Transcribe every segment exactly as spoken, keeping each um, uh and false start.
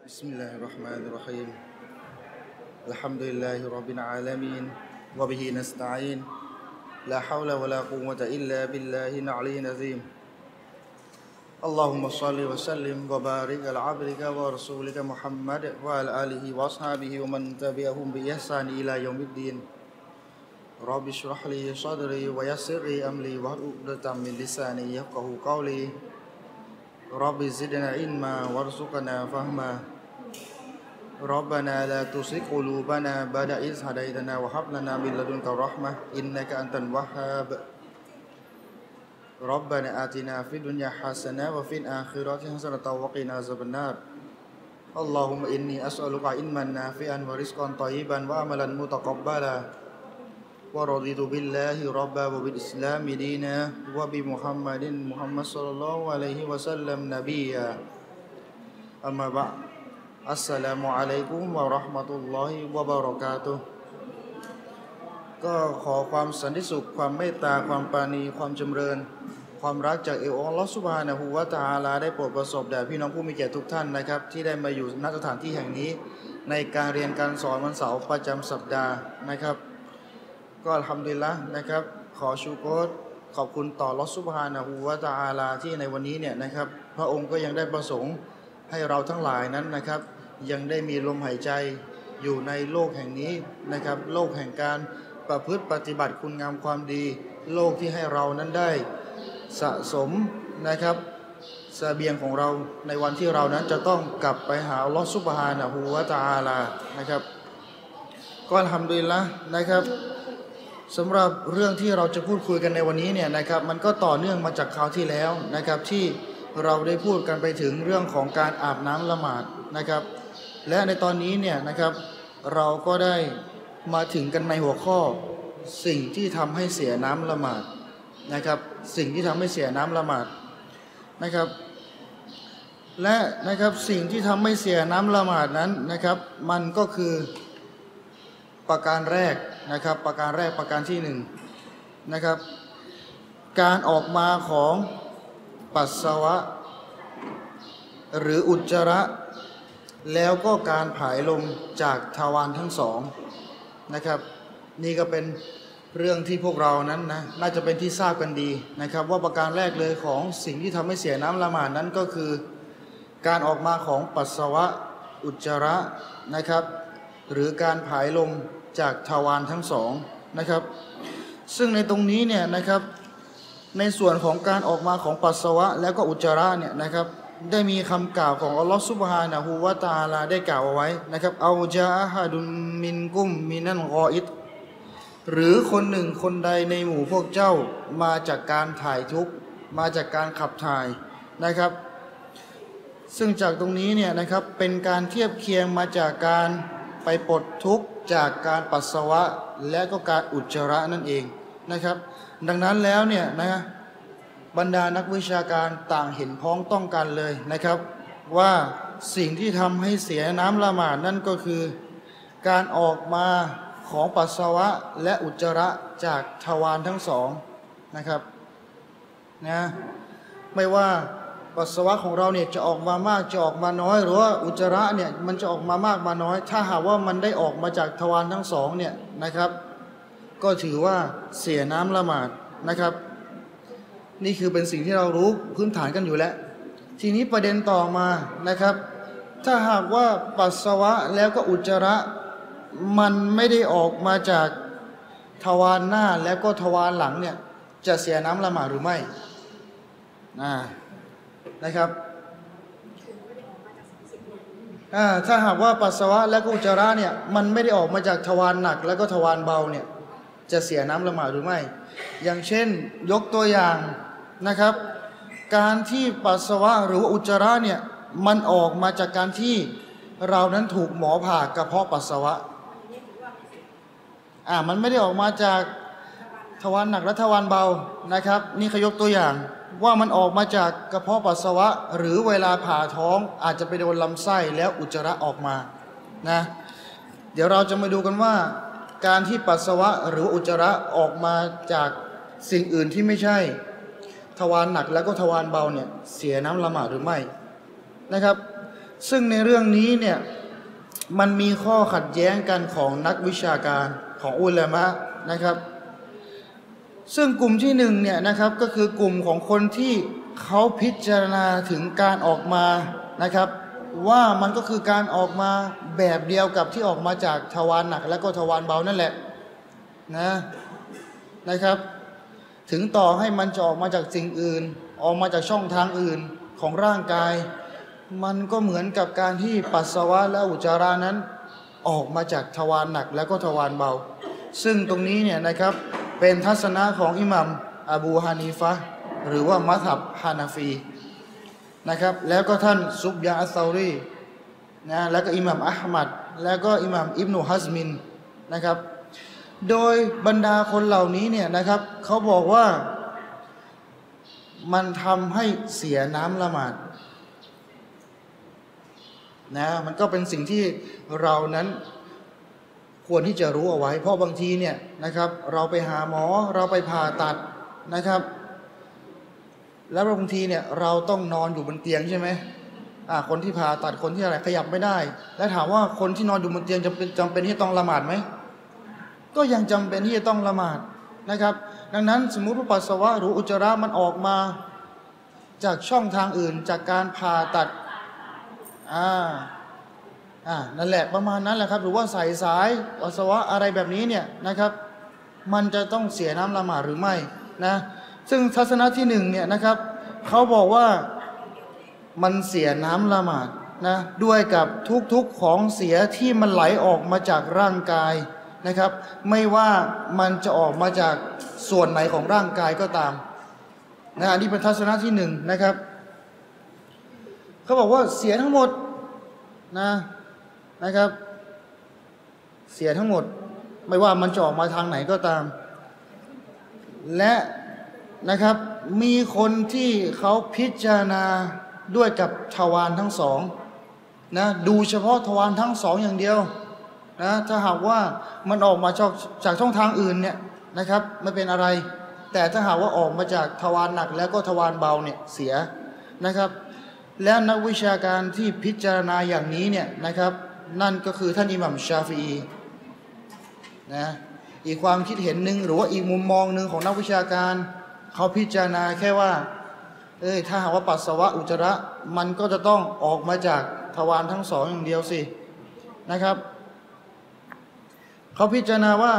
بسم الله الرحمن الرحيم الحمد لله رب العالمين وبه نستعين لا حول ولا قوة إلا بالله العلي العظيم اللهم صل وسلم وبارك على عبدك ورسولك محمد وعلى آله وأصحابه ومن تبعهم بإحسان إلى يوم الدين رب اشرح لي صدري ويسر لي أمري واحلل عقدة من لساني يفقهوا قولي رب زدنا علما وارزقنا فهما ربنا لا تزغ قلوبنا بعد إذ هديتنا وهب لنا من لدنك رحمة إنك أنت الوهاب ربنا آتنا في الدنيا حسنة وفي الآخرة حسنة وقنا عذاب النار اللهم إني أسألك علما نافعا ورزقا طيبا وعملا متقبلا ورضيت بالله ربا وبالإسلام دينا وبمحمد محمد صلى الله عليه وسلم نبيا أما بعدอัสสลามุอะลัยกุมวะเราะห์มะตุลลอฮิวะบะเราะกาตุฮ์ก็ขอความสันติสุขความเมตตาความปราณีความจำเริญความรักจากอัลลอฮฺซุบฮานะฮูวะตะอาลาได้โปรดประสบแด่พี่น้องผู้มีเกียรติทุกท่านนะครับที่ได้มาอยู่ณสถานที่แห่งนี้ในการเรียนการสอนวันเสาร์ประจำสัปดาห์นะครับก็อัลฮัมดุลิลละห์นะครับขอชูกรขอบคุณต่ออัลลอฮฺซุบฮานะฮูวะตะอาลาที่ในวันนี้เนี่ยนะครับพระองค์ก็ยังได้ประสงค์ให้เราทั้งหลายนั้นนะครับยังได้มีลมหายใจอยู่ในโลกแห่งนี้นะครับโลกแห่งการประพฤติปฏิบัติคุณงามความดีโลกที่ให้เรานั้นได้สะสมนะครับเสบียงของเราในวันที่เรานั้นจะต้องกลับไปหาอัลลอฮฺซุบฮานะฮูวะตะอาลานะครับก็อัลฮัมดุลิลละห์นะครับสำหรับเรื่องที่เราจะพูดคุยกันในวันนี้เนี่ยนะครับมันก็ต่อเนื่องมาจากคราวที่แล้วนะครับที่เราได้พูดกันไปถึงเรื่องของการอาบน้ำละหมาดนะครับและในตอนนี้เนี่ยนะครับเราก็ได้มาถึงกันในหัวข้อสิ่งที่ทำให้เสียน้ำละหมาดนะครับสิ่งที่ทำให้เสียน้ำละหมาดนะครับและนะครับสิ่งที่ทำให้เสียน้ำละหมาดนั้นนะครับมันก็คือประการแรกนะครับประการแรกประการที่หนึ่งนะครับการออกมาของปัสสาวะหรืออุจจาระแล้วก็การผายลมจากทวารทั้งสองนะครับนี่ก็เป็นเรื่องที่พวกเรานั้นนะน่าจะเป็นที่ทราบกันดีนะครับว่าประการแรกเลยของสิ่งที่ทำให้เสียน้ำละหมาดนั้นก็คือการออกมาของปัสสาวะอุจจาระนะครับหรือการผายลมจากทวารทั้งสองนะครับซึ่งในตรงนี้เนี่ยนะครับในส่วนของการออกมาของปัสสาวะแล้วก็อุจจาระเนี่ยนะครับได้มีคำกล่าวของอัลลอฮฺซุบฮานะฮูวะตะอาลาได้กล่าวเอาไว้นะครับเอาจาอะฮะดุนมินกุมมินันกออิดหรือคนหนึ่งคนใดในหมู่พวกเจ้ามาจากการถ่ายทุกข์มาจากการขับถ่ายนะครับซึ่งจากตรงนี้เนี่ยนะครับเป็นการเทียบเคียงมาจากการไปปลดทุกข์จากการปัสสาวะและก็การอุจจาระนั่นเองนะครับดังนั้นแล้วเนี่ยนะบรรดานักวิชาการต่างเห็นพ้องต้องกันเลยนะครับว่าสิ่งที่ทำให้เสียน้ำละหมาดนั่นก็คือการออกมาของปัสสาวะและอุจจาระจากทวารทั้งสองนะครับนะไม่ว่าปัสสาวะของเราเนี่ยจะออกมามากจะออกมาน้อยหรือว่าอุจจาระเนี่ยมันจะออกมามากมาน้อยถ้าหากว่ามันได้ออกมาจากทวารทั้งสองเนี่ยนะครับก็ถือว่าเสียน้ำละหมาดนะครับนี่คือเป็นสิ่งที่เรารู้พื้นฐานกันอยู่แล้วทีนี้ประเด็นต่อมานะครับถ้าหากว่าปัสสาวะแล้วก็อุจจาระมันไม่ได้ออกมาจากทวารหน้าแล้วก็ทวารหลังเนี่ยจะเสียน้ำละหมาดหรือไม่นะนะครับถ้าหากว่าปัสสาวะและก็อุจจาระเนี่ยมันไม่ได้ออกมาจากทวารหนักแล้วก็ทวารเบาเนี่ยจะเสียน้ำละหมาดหรือไม่อย่างเช่นยกตัวอย่างนะครับการที่ปัสสาวะหรือว่าอุจจาระเนี่ยมันออกมาจากการที่เรานั้นถูกหมอผ่ากระเพาะปัสสาวะอ่ามันไม่ได้ออกมาจากทวารหนักและทวารเบานะครับนี่ขยกตัวอย่างว่ามันออกมาจากกระเพาะปัสสาวะหรือเวลาผ่าท้องอาจจะไปโดนลำไส้แล้วอุจจาระออกมานะเดี๋ยวเราจะมาดูกันว่าการที่ปัสสาวะหรืออุจจาระออกมาจากสิ่งอื่นที่ไม่ใช่ทวารหนักแล้วก็ทวารเบาเนี่ยเสียน้ำละหมาดหรือไม่นะครับซึ่งในเรื่องนี้เนี่ยมันมีข้อขัดแย้งกันของนักวิชาการของอุลามะนะครับซึ่งกลุ่มที่หนึ่งเนี่ยนะครับก็คือกลุ่มของคนที่เขาพิจารณาถึงการออกมานะครับว่ามันก็คือการออกมาแบบเดียวกับที่ออกมาจากทวารหนักและก็ทวารเบานั่นแหละนะนะครับถึงต่อให้มันจะออกมาจากสิ่งอื่นออกมาจากช่องทางอื่นของร่างกายมันก็เหมือนกับการที่ปัสสาวะและอุจจาระนั้นออกมาจากทวารหนักและก็ทวารเบาซึ่งตรงนี้เนี่ยนะครับเป็นทัศนะของอิหมัมอบูฮานีฟะห์หรือว่ามัซฮับฮานาฟีนะครับแล้วก็ท่านซุบยาอัสซอรีนะแล้วก็อิหมัมอัลมัดแล้วก็อิหมัมอิบนุฮัซมินนะครับโดยบรรดาคนเหล่านี้เนี่ยนะครับเขาบอกว่ามันทำให้เสียน้ำละหมาดนะมันก็เป็นสิ่งที่เรานั้นควรที่จะรู้เอาไว้เพราะบางทีเนี่ยนะครับเราไปหาหมอเราไปผ่าตัดนะครับแล้วบางทีเนี่ยเราต้องนอนอยู่บนเตียงใช่ไหมอ่าคนที่ผ่าตัดคนที่อะไรขยับไม่ได้แล้วถามว่าคนที่นอนอยู่บนเตียงจำเป็นจำเป็นที่ต้องละหมาดไหมก็ยังจำเป็นที่จะต้องละหมาดนะครับดังนั้นสมมุติว่าปัสสาวะหรืออุจจาระมันออกมาจากช่องทางอื่นจากการผ่าตัดอ่าอ่านั่นแหละประมาณนั้นแหละครับหรือว่าใส่สายปัสสาวะอะไรแบบนี้เนี่ยนะครับมันจะต้องเสียน้ำละหมาดหรือไม่นะซึ่งทัศนะที่หนึ่งเนี่ยนะครับเขาบอกว่ามันเสียน้ำละหมาดนะด้วยกับทุกๆของเสียที่มันไหลออกมาจากร่างกายนะครับไม่ว่ามันจะออกมาจากส่วนไหนของร่างกายก็ตามนะอันนี้เป็นทัศนะที่หนึ่งนะครับเขาบอกว่าเสียทั้งหมดนะนะครับเสียทั้งหมดไม่ว่ามันจะออกมาทางไหนก็ตามและนะครับมีคนที่เขาพิจารณาด้วยกับทวารทั้งสองนะดูเฉพาะทวารทั้งสองอย่างเดียวนะถ้าหากว่ามันออกมาจากจากช่องทางอื่นเนี่ยนะครับไม่เป็นอะไรแต่ถ้าหากว่าออกมาจากทวารหนักแล้วก็ทวารเบาเนี่ยเสียนะครับแล้วนักวิชาการที่พิจารณาอย่างนี้เนี่ยนะครับนั่นก็คือท่านอิหมัมชาฟีอีนะอีกความคิดเห็นหนึ่งหรือว่าอีกมุมมองหนึ่งของนักวิชาการเขาพิจารณาแค่ว่าเอ้ยถ้าหากว่าปัสสาวะอุจจาระมันก็จะต้องออกมาจากทวารทั้งสองอย่างเดียวสินะครับเขาพิจารณาว่า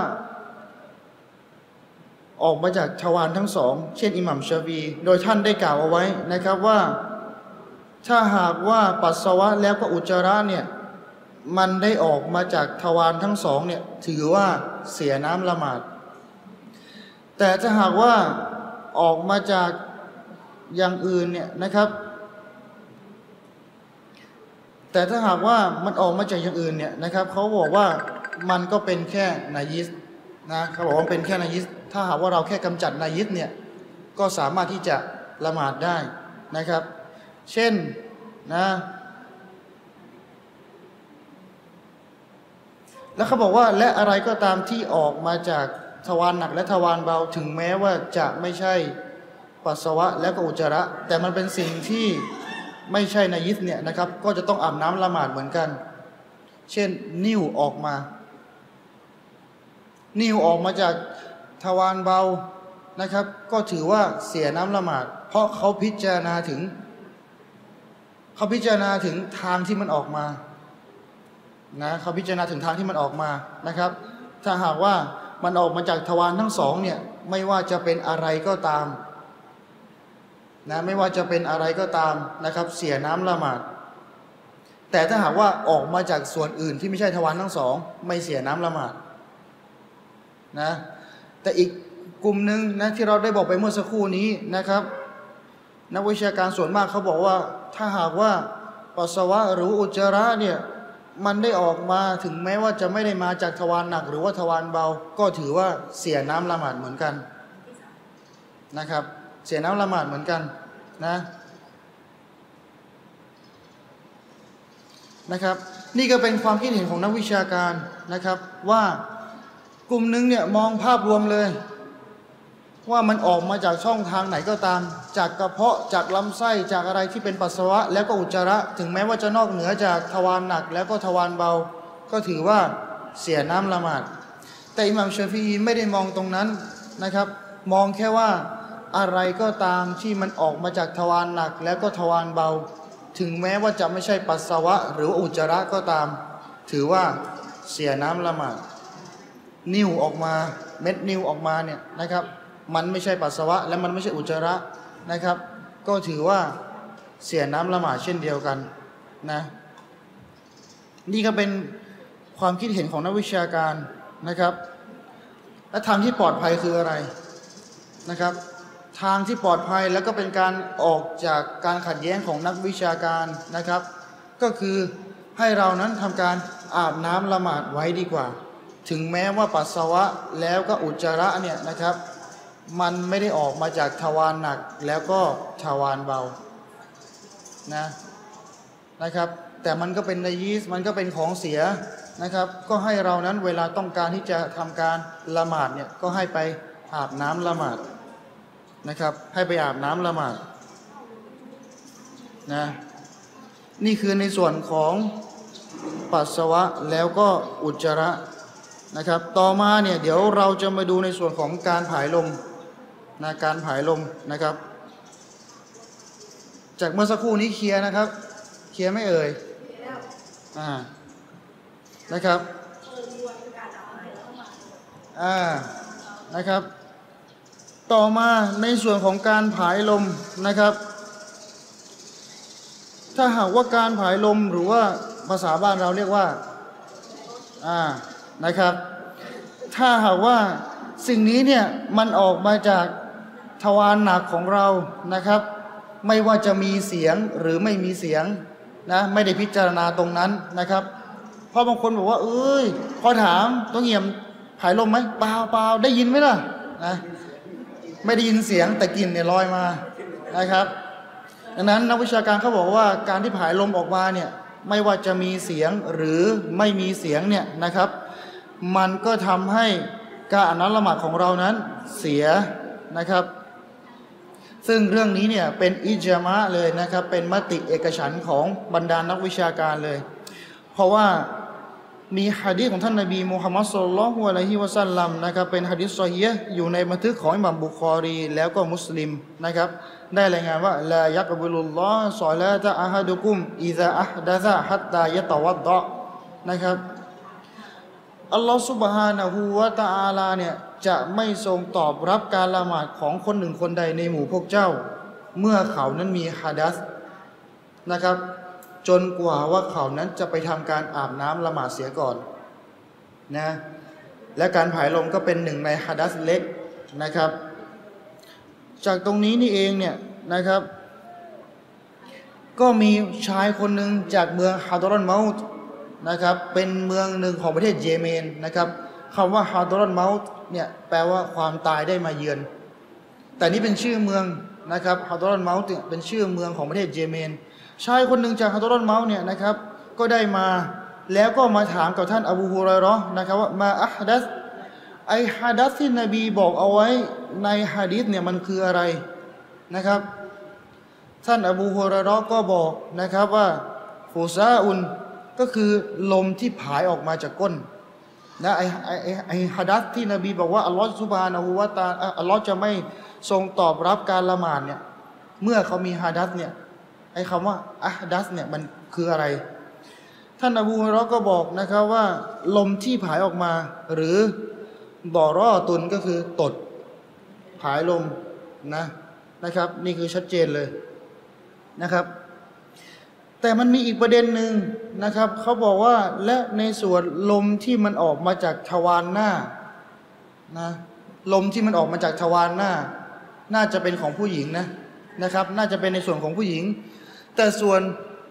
ออกมาจากทวารทั้งสองเช่นอิหมัมชาฟีอีโดยท่านได้กล่าวเอาไว้นะครับว่าถ้าหากว่าปัสสาวะแล้วก็อุจจาระเนี่ยมันได้ออกมาจากทวารทั้งสองเนี่ยถือว่าเสียน้ำละหมาดแต่ถ้าหากว่าออกมาจากอย่างอื่นเนี่ยนะครับแต่ถ้าหากว่ามันออกมาจากอย่างอื่นเนี่ยนะครับเขาบอกว่ามันก็เป็นแค่นายิสนะเขาบอกว่าเป็นแค่นายิสถ้าหากว่าเราแค่กำจัดนายิสเนี่ยก็สามารถที่จะละหมาดได้นะครับเช่นนะแล้วเขาบอกว่าและอะไรก็ตามที่ออกมาจากทวารหนักและทวารเบาถึงแม้ว่าจะไม่ใช่ปัสสาวะและก็อุจจาระแต่มันเป็นสิ่งที่ไม่ใช่นายิสเนี่ยนะครับก็จะต้องอาบน้ำละหมาดเหมือนกันเช่นนิ่วออกมานิ่วออกมาจากทวารเบานะครับก็ถือว่าเสียน้ำละหมาดเพราะเขาพิจารณาถึงเขาพิจารณาถึงทางที่มันออกมานะเขาพิจารณาถึงทางที่มันออกมานะครับถ้าหากว่ามันออกมาจากทวารทั้งสองเนี่ยไม่ว่าจะเป็นอะไรก็ตามนะไม่ว่าจะเป็นอะไรก็ตามนะครับเสียน้ำละหมาดแต่ถ้าหากว่าออกมาจากส่วนอื่นที่ไม่ใช่ทวารทั้งสองไม่เสียน้ำละหมาดนะแต่อีกกลุ่มหนึ่งนะที่เราได้บอกไปเมื่อสักครู่นี้นะครับนักวิชาการส่วนมากเขาบอกว่าถ้าหากว่าปัสสาวะหรืออุจจาระเนี่ยมันได้ออกมาถึงแม้ว่าจะไม่ได้มาจากทวารหนักหรือว่าทวารเบาก็ถือว่าเสียน้ำละหมาดเหมือนกันนะครับเสียน้ำละหมาดเหมือนกันนะนะครับนี่ก็เป็นความคิดเห็นของนักวิชาการนะครับว่ากลุ่มหนึ่งเนี่ยมองภาพรวมเลยว่ามันออกมาจากช่องทางไหนก็ตามจากกระเพาะจากลำไส้จากอะไรที่เป็นปัสสาวะแล้วก็อุจจาระถึงแม้ว่าจะนอกเหนือจากทวารหนักแล้วก็ทวารเบาก็ถือว่าเสียน้ำละหมาดแต่อิหม่ามชาฟิอีไม่ได้มองตรงนั้นนะครับมองแค่ว่าอะไรก็ตามที่มันออกมาจากทวารหนักแล้วก็ทวารเบาถึงแม้ว่าจะไม่ใช่ปัสสาวะหรืออุจจาระก็ตามถือว่าเสียน้ำละหมาดนิ่วออกมาเม็ดนิ่วออกมาเนี่ยนะครับมันไม่ใช่ปัสสาวะและมันไม่ใช่อุจจาระนะครับก็ถือว่าเสียน้ำละหมาดเช่นเดียวกันนะนี่ก็เป็นความคิดเห็นของนักวิชาการนะครับและทางที่ปลอดภัยคืออะไรนะครับทางที่ปลอดภัยแล้วก็เป็นการออกจากการขัดแย้งของนักวิชาการนะครับก็คือให้เรานั้นทำการอาบน้ำละหมาดไว้ดีกว่าถึงแม้ว่าปัสสาวะแล้วก็อุจจาระเนี่ยนะครับมันไม่ได้ออกมาจากทวารหนักแล้วก็ทวารเบานะนะครับแต่มันก็เป็นไนยีสมันก็เป็นของเสียนะครับก็ให้เรานั้นเวลาต้องการที่จะทำการละหมาดเนี่ยก็ให้ไปอาบน้ำละหมาดนะครับให้ไปอาบน้ำละหมาดนะนี่คือในส่วนของปัสสาวะแล้วก็อุจจาระนะครับต่อมาเนี่ยเดี๋ยวเราจะมาดูในส่วนของการผายลมนะการผายลมนะครับจากเมื่อสักครู่นี้เคลียร์นะครับเคลียร์ไม่เอ่ยอ่านะครับอ่านะครับต่อมาในส่วนของการผายลมนะครับถ้าหากว่าการผายลมหรือว่าภาษาบ้านเราเรียกว่าอ่านะครับถ้าหากว่าสิ่งนี้เนี่ยมันออกมาจากทวารหนักของเรานะครับไม่ว่าจะมีเสียงหรือไม่มีเสียงนะไม่ได้พิจารณาตรงนั้นนะครับเพราะบางคนบอกว่าเอ้ยพอถามต้องเงี่ยมผายลมไหมเปล่าเปล่าได้ยินไหมล่ะนะไม่ได้ยินเสียงแต่กลิ่นเนี่ยลอยมานะครับดังนั้นนักวิชาการเขาบอกว่าการที่ผายลมออกมาเนี่ยไม่ว่าจะมีเสียงหรือไม่มีเสียงเนี่ยนะครับมันก็ทำให้การอาบน้ำละหมาดของเรานั้นเสียนะครับซึ่งเรื่องนี้เนี่ยเป็นอิจมะเลยนะครับเป็นมติเอกฉันท์ของบรรดานักวิชาการเลยเพราะว่ามีหะดีษของท่านนบีมุฮัมมัดศ็อลลัลลอฮุอะลัยฮิวะซัลลัมนะครับเป็นหะดีษซอฮีฮ์อยู่ในบันทึกของอิหม่ามบุคอรีแล้วก็มุสลิมนะครับได้รายงานว่าลายักบิลุลลอฮ์ศอลาตะอะฮะดุกุมอิซาอะห์ดะซะฮัตตายะตะวัดดะนะครับอัลลอฮฺซุบฮานะฮูวะตะอาลาเนี่ยจะไม่ทรงตอบรับการละหมาดของคนหนึ่งคนใดในหมู่พวกเจ้าเมื่อเขานั้นมีหะดัษนะครับจนกว่าว่าเขานั้นจะไปทำการอาบน้ำละหมาดเสียก่อนนะและการผายลมก็เป็นหนึ่งในหะดัษเล็กนะครับจากตรงนี้นี่เองเนี่ยนะครับก็มีชายคนหนึ่งจากเมืองฮาดรอนเมาต์นะครับเป็นเมืองหนึ่งของประเทศเยเมนนะครับคำว่าฮาดรอนเมาต์เนี่ยแปลว่าความตายได้มาเยือนแต่นี่เป็นชื่อเมืองนะครับฮาดรอนเมาต์เป็นชื่อเมืองของประเทศเยเมนชายคนหนึ่งจากฮาดรอนเมาต์เนี่ยนะครับก็ได้มาแล้วก็มาถามกับท่านอบูฮุรอยเราะห์นะครับว่ามาอะฮดัษไอฮะดัษที่นบีบอกเอาไว้ในหะดีษเนี่ยมันคืออะไรนะครับท่านอบูฮุรอยเราะห์ก็บอกนะครับว่าฟูซาอุนก็คือลมที่ผายออกมาจากก้นนะไอไอไอไอหะดัษที่นบีบอกว่าอัลลอฮฺซุบฮานะฮูวะตะอาลาอัลลอฮฺจะไม่ทรงตอบรับการละหมาดเนี่ยเมื่อเขามีหะดัษเนี่ยไอคำว่าอะฮดัษเนี่ยมันคืออะไรท่านอบูฮุรอยเราะห์ก็บอกนะครับว่าลมที่ผายออกมาหรือดอรอตุนก็คือตดผายลมนะนะครับนี่คือชัดเจนเลยนะครับแต่มันมีอีกประเด็นหนึ่งนะครับเขาบอกว่าและในส่วนลมที่มันออกมาจากทวารหน้านะลมที่มันออกมาจากทวารหน้าน่าจะเป็นของผู้หญิงนะนะครับน่าจะเป็นในส่วนของผู้หญิงแต่ส่วน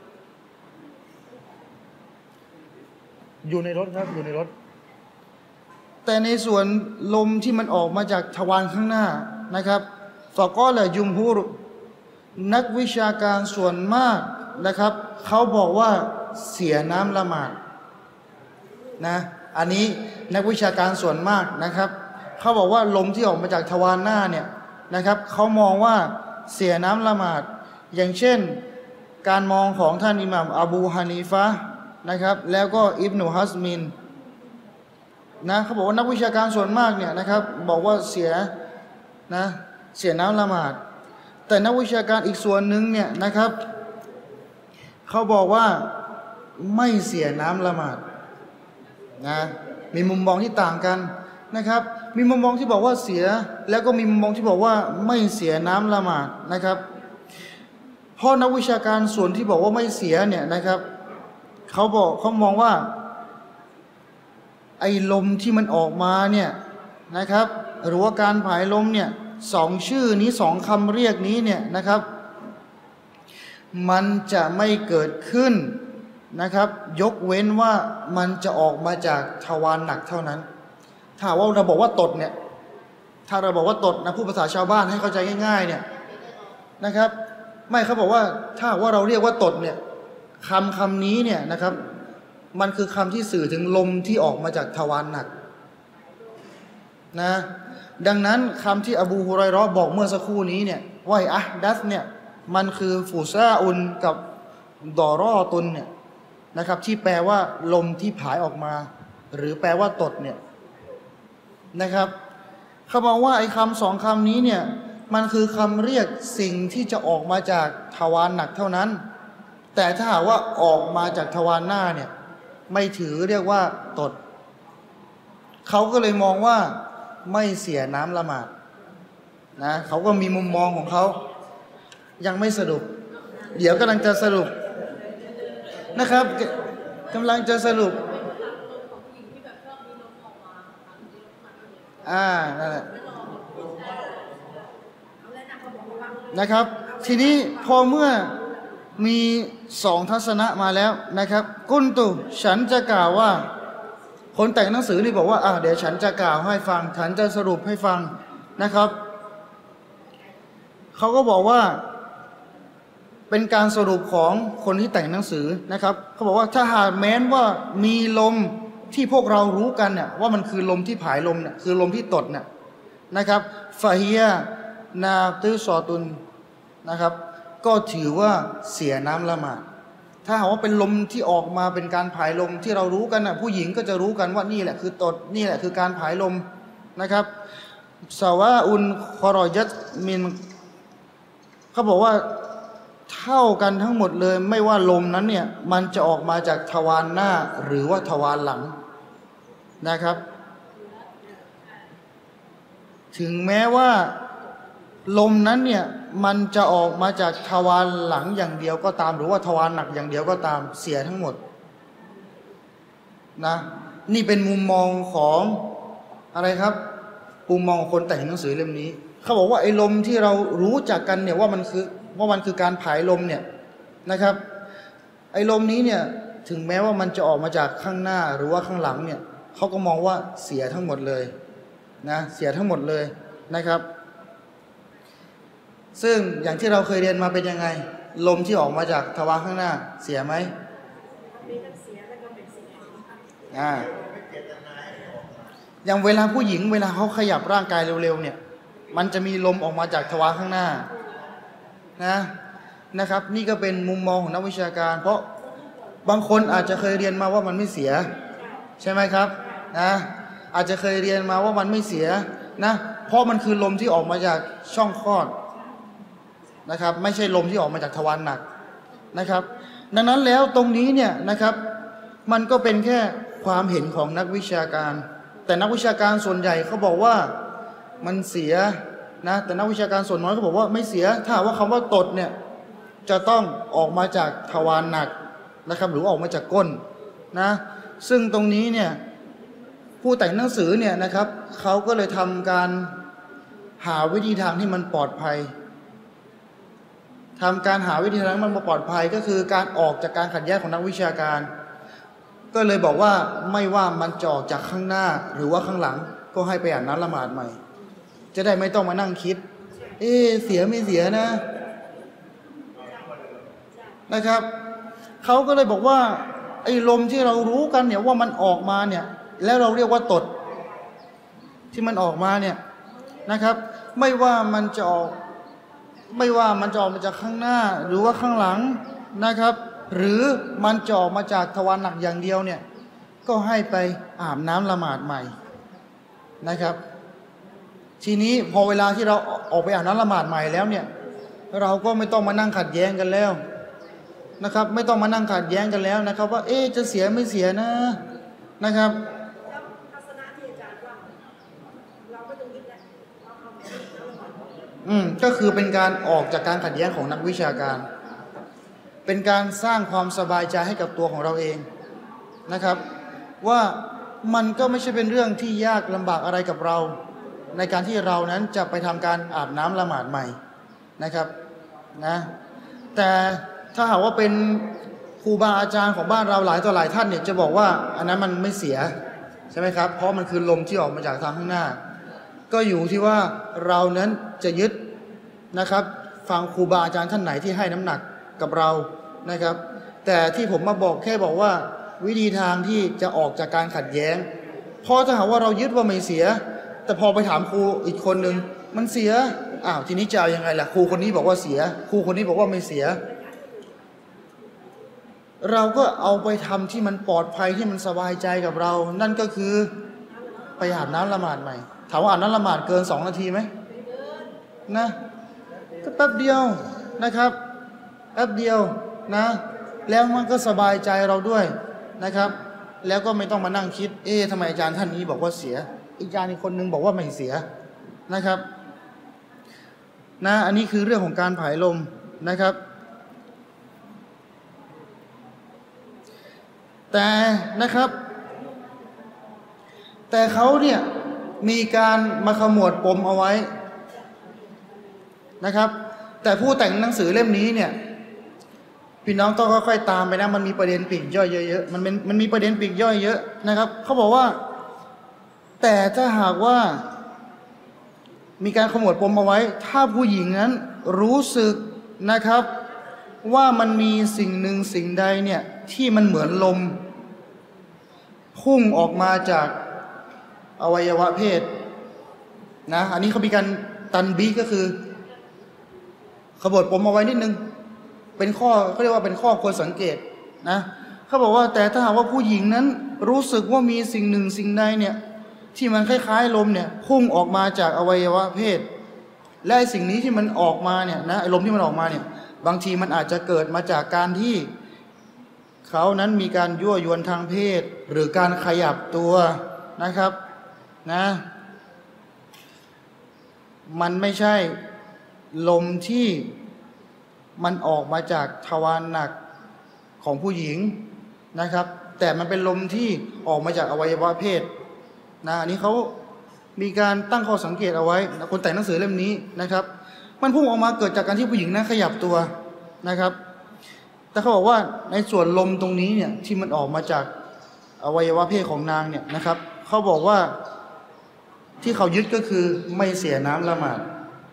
อยู่ในรถครับอยู่ในรถแต่ในส่วนลมที่มันออกมาจากทวารข้างหน้านะครับฟะกอละยุมฮูรนักวิชาการส่วนมากนะครับเขาบอกว่าเสียน้ำละหมาดนะอันนี้นักวิชาการส่วนมากนะครับเขาบอกว่าลมที่ออกมาจากทวารหน้าเนี่ยนะครับเขามองว่าเสียน้ำละหมาดอย่างเช่นการมองของท่านอิหม่ามอบูฮานีฟะห์นะครับแล้วก็อิบนุฮัซมินนะเขาบอกว่านักวิชาการส่วนมากเนี่ยนะครับบอกว่าเสียนะเสียน้ำละหมาดแต่นักวิชาการอีกส่วนหนึ่งเนี่ยนะครับเขาบอกว่าไม่เสียน้ำละหมาดนะมีมุมมองที่ต่างกันนะครับมีมุมมองที่บอกว่าเสียแล้วก็มีมุมมองที่บอกว่าไม่เสียน้ำละหมาดนะครับเพราะนักวิชาการส่วนที่บอกว่าไม่เสียเนี่ยนะครับเขาบอกเขามองว่าไอ้ลมที่มันออกมาเนี่ยนะครับหรือว่าการผายลมเนี่ยสองชื่อนี้สองคำเรียกนี้เนี่ยนะครับมันจะไม่เกิดขึ้นนะครับยกเว้นว่ามันจะออกมาจากทวารหนักเท่านั้นถ้าว่าเราบอกว่าตดเนี่ยถ้าเราบอกว่าตดนะพูดภาษาชาวบ้านให้เข้าใจง่ายๆเนี่ยนะครับไม่เขาบอกว่าถ้าว่าเราเรียกว่าตดเนี่ยคำคำนี้เนี่ยนะครับมันคือคำที่สื่อถึงลมที่ออกมาจากทวารหนักนะดังนั้นคำที่อบูฮุรอยเราะห์บอกเมื่อสักครู่นี้เนี่ยว่าอะห์ดัษเนี่ยมันคือฟูซาอุนกับดอรอตุนเนี่ยนะครับที่แปลว่าลมที่ผายออกมาหรือแปลว่าตดเนี่ยนะครับเขาบอกว่าไอ้คำสองคำนี้เนี่ยมันคือคำเรียกสิ่งที่จะออกมาจากทวารหนักเท่านั้นแต่ถ้าหากว่าออกมาจากทวารหน้าเนี่ยไม่ถือเรียกว่าตดเขาก็เลยมองว่าไม่เสียน้ำละหมาดนะเขาก็มีมุมมองของเขายังไม่สรุปเดี๋ยวกำลังจะสรุปนะครับกำลังจะสรุปอ่านั่นแหละนะครับทีนี้พอเมื่อมีสองทัศนะมาแล้วนะครับกุนตุฉันจะกล่าวว่าคนแต่งหนังสือนี่บอกว่าอ่าเดี๋ยวฉันจะกล่าวให้ฟังฉันจะสรุปให้ฟังนะครับเขาก็บอกว่าเป็นการสรุปของคนที่แต่งหนังสือนะครับเขาบอกว่าถ้าหากแม้นว่ามีลมที่พวกเรารู้กันเนี่ยว่ามันคือลมที่ผายลมเนี่ยคือลมที่ตดเนี่ยนะครับฟาฮิยานาติซอตุนนะครับก็ถือว่าเสียน้ำละหมาดถ้าหากว่าเป็นลมที่ออกมาเป็นการผายลมที่เรารู้กันนะผู้หญิงก็จะรู้กันว่านี่แหละคือตดนี่แหละคือการผายลมนะครับสาวาอุนคอรอยัตมินเขาบอกว่าเท่ากันทั้งหมดเลยไม่ว่าลมนั้นเนี่ยมันจะออกมาจากทวารหน้าหรือว่าทวารหลังนะครับถึงแม้ว่าลมนั้นเนี่ยมันจะออกมาจากทวารหลังอย่างเดียวก็ตามหรือว่าทวารหนักอย่างเดียวก็ตามเสียทั้งหมดนะนี่เป็นมุมมองของอะไรครับมุมมองของคนแต่งหนังสือเล่มนี้เขาบอกว่าไอ้ลมที่เรารู้จักกันเนี่ยว่ามันคือว่ามันคือการผายลมเนี่ยนะครับไอ้ลมนี้เนี่ยถึงแม้ว่ามันจะออกมาจากข้างหน้าหรือว่าข้างหลังเนี่ยเขาก็มองว่าเสียทั้งหมดเลยนะเสียทั้งหมดเลยนะครับซึ่งอย่างที่เราเคยเรียนมาเป็นยังไงลมที่ออกมาจากทวารข้างหน้าเสียไหมอ่าอย่างเวลาผู้หญิงเวลาเขาขยับร่างกายเร็วๆเนี่ยมันจะมีลมออกมาจากทวารข้างหน้านะนะครับนี่ก็เป็นมุมมองของนักวิชาการเพราะบางคนอาจจะเคยเรียนมาว่ามันไม่เสียใช่ไหมครับนะอาจจะเคยเรียนมาว่ามันไม่เสียนะเพราะมันคือลมที่ออกมาจากช่องคลอดนะครับไม่ใช่ลมที่ออกมาจากทวารหนักนะครับดังนั้นแล้วตรงนี้เนี่ยนะครับมันก็เป็นแค่ความเห็นของนักวิชาการแต่นักวิชาการส่วนใหญ่เขาบอกว่ามันเสียนะแต่นักวิชาการส่วนน้อยเขาบอกว่าไม่เสียถ้าว่าคำว่าตดเนี่ยจะต้องออกมาจากทวารหนักนะครับหรือออกมาจากก้นนะซึ่งตรงนี้เนี่ยผู้แต่งหนังสือเนี่ยนะครับเขาก็เลยทำการหาวิธีทางที่มันปลอดภัยทำการหาวิธีทางมันมาปลอดภัยก็คือการออกจากการขัดแย้งของนักวิชาการก็เลยบอกว่าไม่ว่ามันจะออกจากข้างหน้าหรือว่าข้างหลังก็ให้ไปอ่านน้ำละหมาดใหม่จะได้ไม่ต้องมานั่งคิดเอ๊ะเสียไม่เสียนะนะครับเขาก็เลยบอกว่าไอ้ลมที่เรารู้กันเนี่ยว่ามันออกมาเนี่ยแล้วเราเรียกว่าตดที่มันออกมาเนี่ยนะครับไม่ว่ามันจะออกไม่ว่ามันจะออกมาจากข้างหน้าหรือว่าข้างหลังนะครับหรือมันจะออกมาจากทวารหนักอย่างเดียวเนี่ยก็ให้ไปอาบน้ำละหมาดใหม่นะครับทีนี้พอเวลาที่เราออกไปอาบน้ำละหมาดใหม่แล้วเนี่ยเราก็ไม่ต้องมานั่งขัดแย้งกันแล้วนะครับไม่ต้องมานั่งขัดแย้งกันแล้วนะครับว่าเอ๊ะจะเสียไม่เสียนะนะครับอืมก็คือเป็นการออกจากการขัดแย้งของนักวิชาการเป็นการสร้างความสบายใจให้กับตัวของเราเองนะครับว่ามันก็ไม่ใช่เป็นเรื่องที่ยากลำบากอะไรกับเราในการที่เรานั้นจะไปทำการอาบน้ำละหมาดใหม่นะครับนะแต่ถ้าหากว่าเป็นครูบาอาจารย์ของบ้านเราหลายต่อหลายท่านเนี่ยจะบอกว่าอันนั้นมันไม่เสียใช่ไหมครับเพราะมันคือลมที่ออกมาจากทางข้างหน้าก็อยู่ที่ว่าเรานั้นจะยึดนะครับฟังครูบาอาจารย์ท่านไหนที่ให้น้ำหนักกับเรานะครับแต่ที่ผมมาบอกแค่บอกว่าวิธีทางที่จะออกจากการขัดแย้งเพราะถ้าหากว่าเรายึดว่าไม่เสียแต่พอไปถามครูอีกคนหนึ่งมันเสียอ้าวทีนี้จะเอายังไงล่ะครูคนนี้บอกว่าเสียครูคนนี้บอกว่าไม่เสียเราก็เอาไปทำที่มันปลอดภัยที่มันสบายใจกับเรานั่นก็คือไปอาบน้ำละหมาดใหม่ถามว่าอาบน้ำละหมาดเกินสองนาทีไหมนะก็แป๊บเดียวนะครับแป๊บเดียวนะแล้วมันก็สบายใจเราด้วยนะครับแล้วก็ไม่ต้องมานั่งคิดเอ๊ะทำไมอาจารย์ท่านนี้บอกว่าเสียอีกอาจารย์อีกคนนึงบอกว่าไม่เสียนะครับนะอันนี้คือเรื่องของการผายลมนะครับแต่นะครับแต่เขาเนี่ยมีการมาขมวดปมเอาไว้นะครับแต่ผู้แต่งหนังสือเล่มนี้เนี่ยพี่น้องต้องค่อยๆตามไปนะมันมีประเด็นปลีกย่อยเยอะๆมันเป็นมันมีประเด็นปลีกย่อยเยอะนะครับเขาบอกว่าแต่ถ้าหากว่ามีการขมวดปมเอาไว้ถ้าผู้หญิงนั้นรู้สึกนะครับว่ามันมีสิ่งหนึ่งสิ่งใดเนี่ยที่มันเหมือนลมพุ่งออกมาจากอวัยวะเพศนะอันนี้เขามีการตันบีก็คือขมวดปมเอาไว้นิดนึงเป็นข้อเขาเรียกว่าเป็นข้อควรสังเกตนะเขาบอกว่าแต่ถ้าหากว่าผู้หญิงนั้นรู้สึกว่ามีสิ่งหนึ่งสิ่งใดเนี่ยที่มันคล้ายๆลมเนี่ยพุ่งออกมาจากอวัยวะเพศและสิ่งนี้ที่มันออกมาเนี่ยนะลมที่มันออกมาเนี่ยบางทีมันอาจจะเกิดมาจากการที่เขานั้นมีการยั่วยวนทางเพศหรือการขยับตัวนะครับนะมันไม่ใช่ลมที่มันออกมาจากทวารหนักของผู้หญิงนะครับแต่มันเป็นลมที่ออกมาจากอวัยวะเพศนะอันนี้เขามีการตั้งข้อสังเกตเอาไว้คนแต่งหนังสือเล่มนี้นะครับมันพุ่งออกมาเกิดจากการที่ผู้หญิงนั้นขยับตัวนะครับแต่เขาบอกว่าในส่วนลมตรงนี้เนี่ยที่มันออกมาจากอวัยวะเพศของนางเนี่ยนะครับเขาบอกว่าที่เขายึดก็คือไม่เสียน้ำละหมาด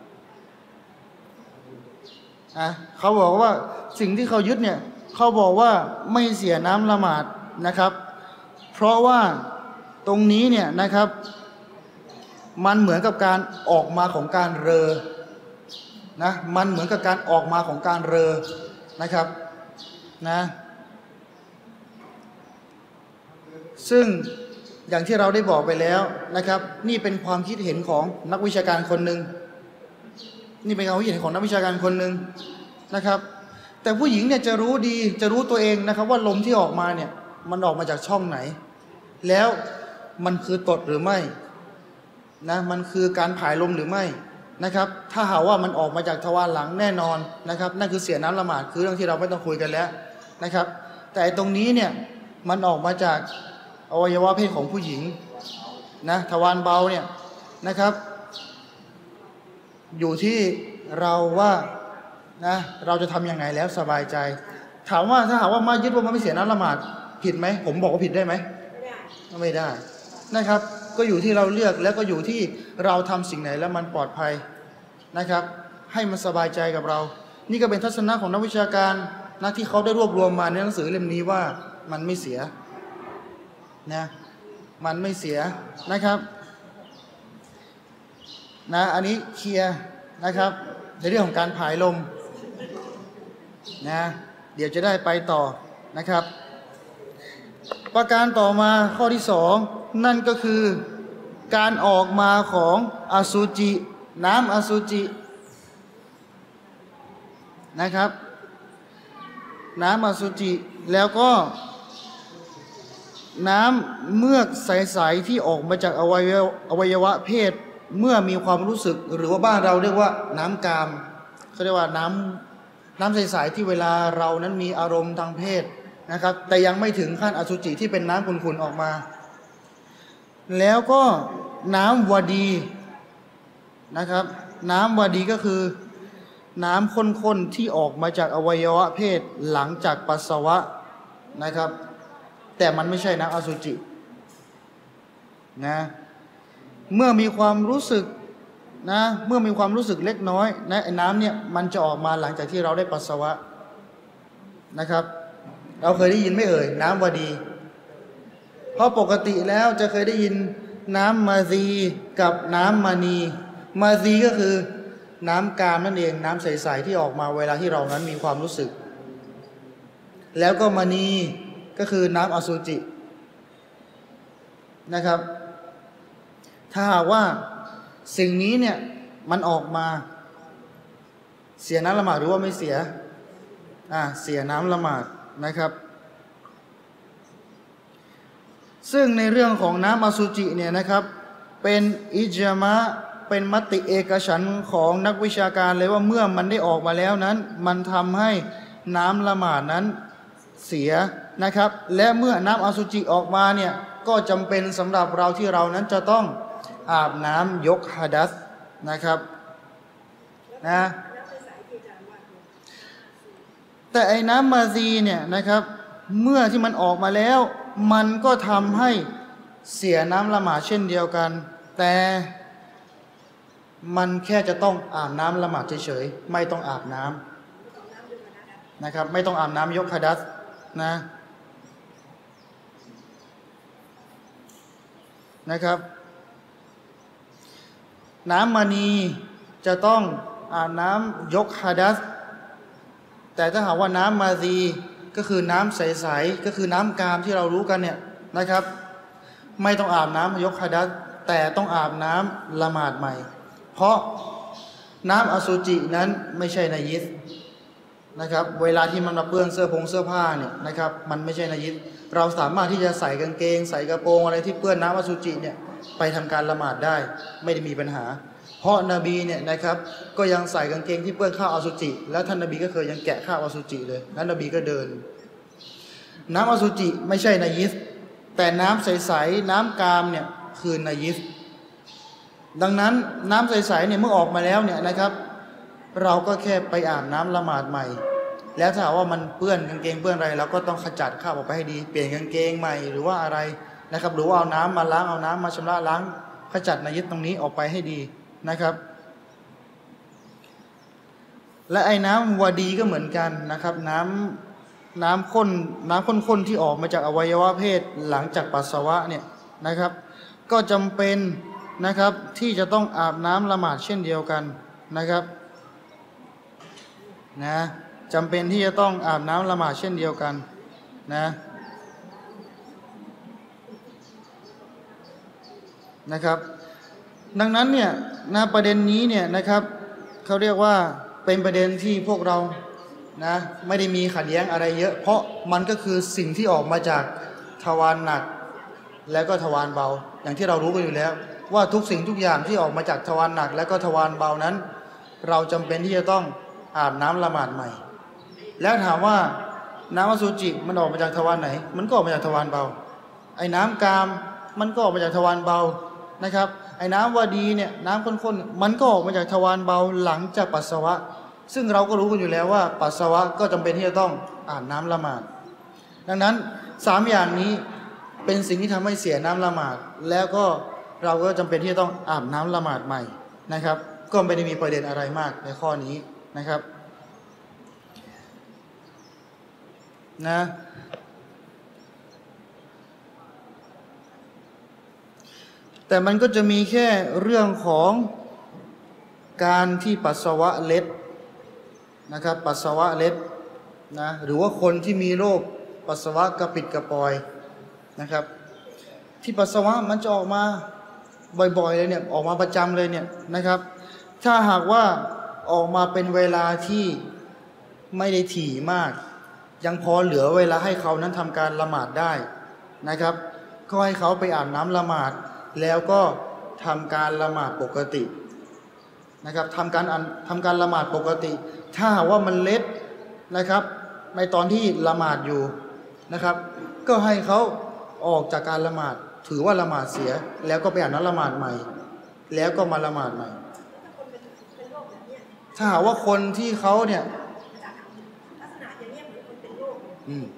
อ่ะเขาบอกว่าสิ่งที่เขายึดเนี่ยเขาบอกว่าไม่เสียน้ำละหมาดนะครับเพราะว่าตรงนี้เนี่ยนะครับมันเหมือนกับการออกมาของการเรอนะมันเหมือนกับการออกมาของการเรอนะครับนะซึ่งอย่างที่เราได้บอกไปแล้วนะครับนี่เป็นความคิดเห็นของนักวิชาการคนหนึ่งนี่เป็นความคิดเห็นของนักวิชาการคนหนึ่งนะครับแต่ผู้หญิงเนี่ยจะรู้ดีจะรู้ตัวเองนะครับว่าลมที่ออกมาเนี่ยมันออกมาจากช่องไหนแล้วมันคือตดหรือไม่นะมันคือการผายลมหรือไม่นะครับถ้าหากว่ามันออกมาจากทวารหลังแน่นอนนะครับนั่นคือเสียน้ำละหมาดคือเรื่องที่เราไม่ต้องคุยกันแล้วนะครับแต่ตรงนี้เนี่ยมันออกมาจากอวัยวะเพศของผู้หญิงนะทวารเบาเนี่ยนะครับอยู่ที่เราว่านะเราจะทำยังไงแล้วสบายใจถามว่าถ้าหากว่ามายึดว่ามันไม่เสียน้ำละหมาดผิดไหมผมบอกว่าผิดได้ไหมไม่ได้นะครับก็อยู่ที่เราเลือกแล้วก็อยู่ที่เราทำสิ่งไหนแล้วมันปลอดภัยนะครับให้มันสบายใจกับเรานี่ก็เป็นทัศนะของนักวิชาการนะที่เขาได้รวบรวมมาในหนังสือเล่มนี้ว่ามันไม่เสียนะมันไม่เสียนะครับนะอันนี้เคลียร์นะครับในเรื่องของการผายลมนะเดี๋ยวจะได้ไปต่อนะครับประการต่อมาข้อที่สองนั่นก็คือการออกมาของอสุจิน้ำอสุจินะครับน้ำอสุจิแล้วก็น้ำเมือกใสๆที่ออกมาจากอวัยวะอวัยวะเพศเมื่อมีความรู้สึกหรือว่าบ้านเราเรียกว่าน้ำกามเขาเรียกว่าน้ำน้ำใสๆที่เวลาเรานั้นมีอารมณ์ทางเพศนะครับแต่ยังไม่ถึงขั้นอสุจิที่เป็นน้ำขุ่นๆออกมาแล้วก็น้ำวดีนะครับน้ำวดีก็คือน้ำข้นๆที่ออกมาจากอวัยวะเพศหลังจากปัสสาวะนะครับแต่มันไม่ใช่น้ำอสุจินะเมื่อมีความรู้สึกนะเมื่อมีความรู้สึกเล็กน้อยนะไอ้น้ำเนี่ยมันจะออกมาหลังจากที่เราได้ปัสสาวะนะครับเราเคยได้ยินไหมเอ่ยน้ำวดีเพราะปกติแล้วจะเคยได้ยินน้ำมาซีกับน้ำมานีมาซีก็คือน้ำกามนั่นเองน้ำใสๆที่ออกมาเวลาที่เรานั้นมีความรู้สึกแล้วก็มานีก็คือน้ำอสุจินะครับถ้าหากว่าสิ่งนี้เนี่ยมันออกมาเสียน้ำละหมาดหรือว่าไม่เสียอ่าเสียน้ำละหมาดนะครับซึ่งในเรื่องของน้ำอสุจิเนี่ยนะครับเป็นอิจมะเป็นมติเอกฉันท์ของนักวิชาการเลยว่าเมื่อมันได้ออกมาแล้วนั้นมันทำให้น้ำละหมาดนั้นเสียนะครับและเมื่อน้ำอสุจิออกมาเนี่ยก็จำเป็นสำหรับเราที่เรานั้นจะต้องอาบน้ำยกหะดัษนะครับนะแต่ไอ้น้ำมาซีเนี่ยนะครับเมื่อที่มันออกมาแล้วมันก็ทำให้เสียน้ำละหมาดเช่นเดียวกันแต่มันแค่จะต้องอาบน้ำละหมาดเฉยๆไม่ต้องอาบน้ำนะครับไม่ต้องอาบน้ำยกหะดัษนะนะครับน้ำมานีจะต้องอาบน้ำยกหะดัษแต่ถ้าหากว่าน้ำมาซีก็คือน้ำใสๆก็คือน้ำกามที่เรารู้กันเนี่ยนะครับไม่ต้องอาบน้ำยกหะดัษแต่ต้องอาบน้ำละหมาดใหม่เพราะน้ำอสุจินั้นไม่ใช่นายิสนะครับเวลาที่มันมาเปื้อนเสื้อผงเสื้อผ้าเนี่ยนะครับมันไม่ใช่นายิสเราสามารถที่จะใส่กางเกงใส่กระโปรงอะไรที่เปื้อนน้ำอสุจิเนี่ยไปทำการละหมาดได้ไม่ได้มีปัญหาเพราะนบีเนี่ยนะครับก็ยังใส่กางเกงที่เปื้อนข้าวอสุจิแล้วท่านนบีก็เคยยังแกะข้าวอสุจิเลยแล้วนบีก็เดินน้ำอสุจิไม่ใช่นายิสแต่น้ำใสๆน้ำกามเนี่ยคือนายิสดังนั้นน้ำใสๆเนี่ยเมื่อออกมาแล้วเนี่ยนะครับเราก็แค่ไปอาบน้ำละหมาดใหม่แล้วถ้าว่ามันเปื้อนกางเกงเปื้อนอะไรเราก็ต้องขจัดข้าวออกไปให้ดีเปลี่ยนกางเกงใหม่หรือว่าอะไรนะครับหรือว่าเอาน้ำมาล้างเอาน้ำมาชำระล้างขจัดนายิสตรงนี้ออกไปให้ดีนะครับและไอ้น้ำวดีก็เหมือนกันนะครับน้ำน้ำข้นน้ำข้นๆที่ออกมาจากอวัยวะเพศหลังจากปัสสาวะเนี่ยนะครับก็จำเป็นนะครับที่จะต้องอาบน้ำละหมาดเช่นเดียวกันนะครับนะจำเป็นที่จะต้องอาบน้ำละหมาดเช่นเดียวกันนะนะครับดังนั้นเนี่ยนะประเด็นนี้เนี่ยนะครับเขาเรียกว่าเป็นประเด็นที่พวกเรานะไม่ได้มีขัดแย้งอะไรเยอะเพราะมันก็คือสิ่งที่ออกมาจากทวารหนักแล้วก็ทวารเบาอย่างที่เรารู้กันอยู่แล้วว่าทุกสิ่งทุกอย่างที่ออกมาจากทวารหนักแล้วก็ทวารเบานั้นเราจำเป็นที่จะต้องอาบน้ำละหมาดใหม่แล้วถามว่าน้ำอสุจิมันออกมาจากทวารไหนมันก็ออกมาจากทวารเบาไอ้น้ำกามมันก็ออกมาจากทวารเบานะครับไอ้น้ำวดีเนี่ยน้ำข้นๆมันก็ออกมาจากทวารเบาหลังจากปัสสาวะซึ่งเราก็รู้กันอยู่แล้วว่าปัสสาวะก็จำเป็นที่จะต้องอาบน้ำละหมาดดังนั้นสามอย่างนี้เป็นสิ่งที่ทำให้เสียน้ำละหมาดแล้วก็เราก็จำเป็นที่จะต้องอาบน้ำละหมาดใหม่นะครับก็ไม่ได้มีประเด็นอะไรมากในข้อนี้นะครับนะแต่มันก็จะมีแค่เรื่องของการที่ปัสสาวะเล็ดนะครับปัสสาวะเล็ดนะหรือว่าคนที่มีโรคปัสสาวะกระปิดกระปอยนะครับที่ปัสสาวะมันจะออกมาบ่อยๆเลยเนี่ยออกมาประจำเลยเนี่ยนะครับถ้าหากว่าออกมาเป็นเวลาที่ไม่ได้ถี่มากยังพอเหลือเวลาให้เขานั้นทำการละหมาดได้นะครับก็ให้เขาไปอาบน้ำละหมาดแล้วก็ทำการละหมาดปกตินะครับทำการทำการละหมาดปกติถ้าหากว่ามันเล็ดนะครับในตอนที่ละหมาดอยู่นะครับก็ให้เขาออกจากการละหมาดถือว่าละหมาดเสียแล้วก็ไปอาบน้ำละหมาดใหม่แล้วก็มาละหมาดใหม่ถ้าหากว่าคนที่เขาเนี่ยอืม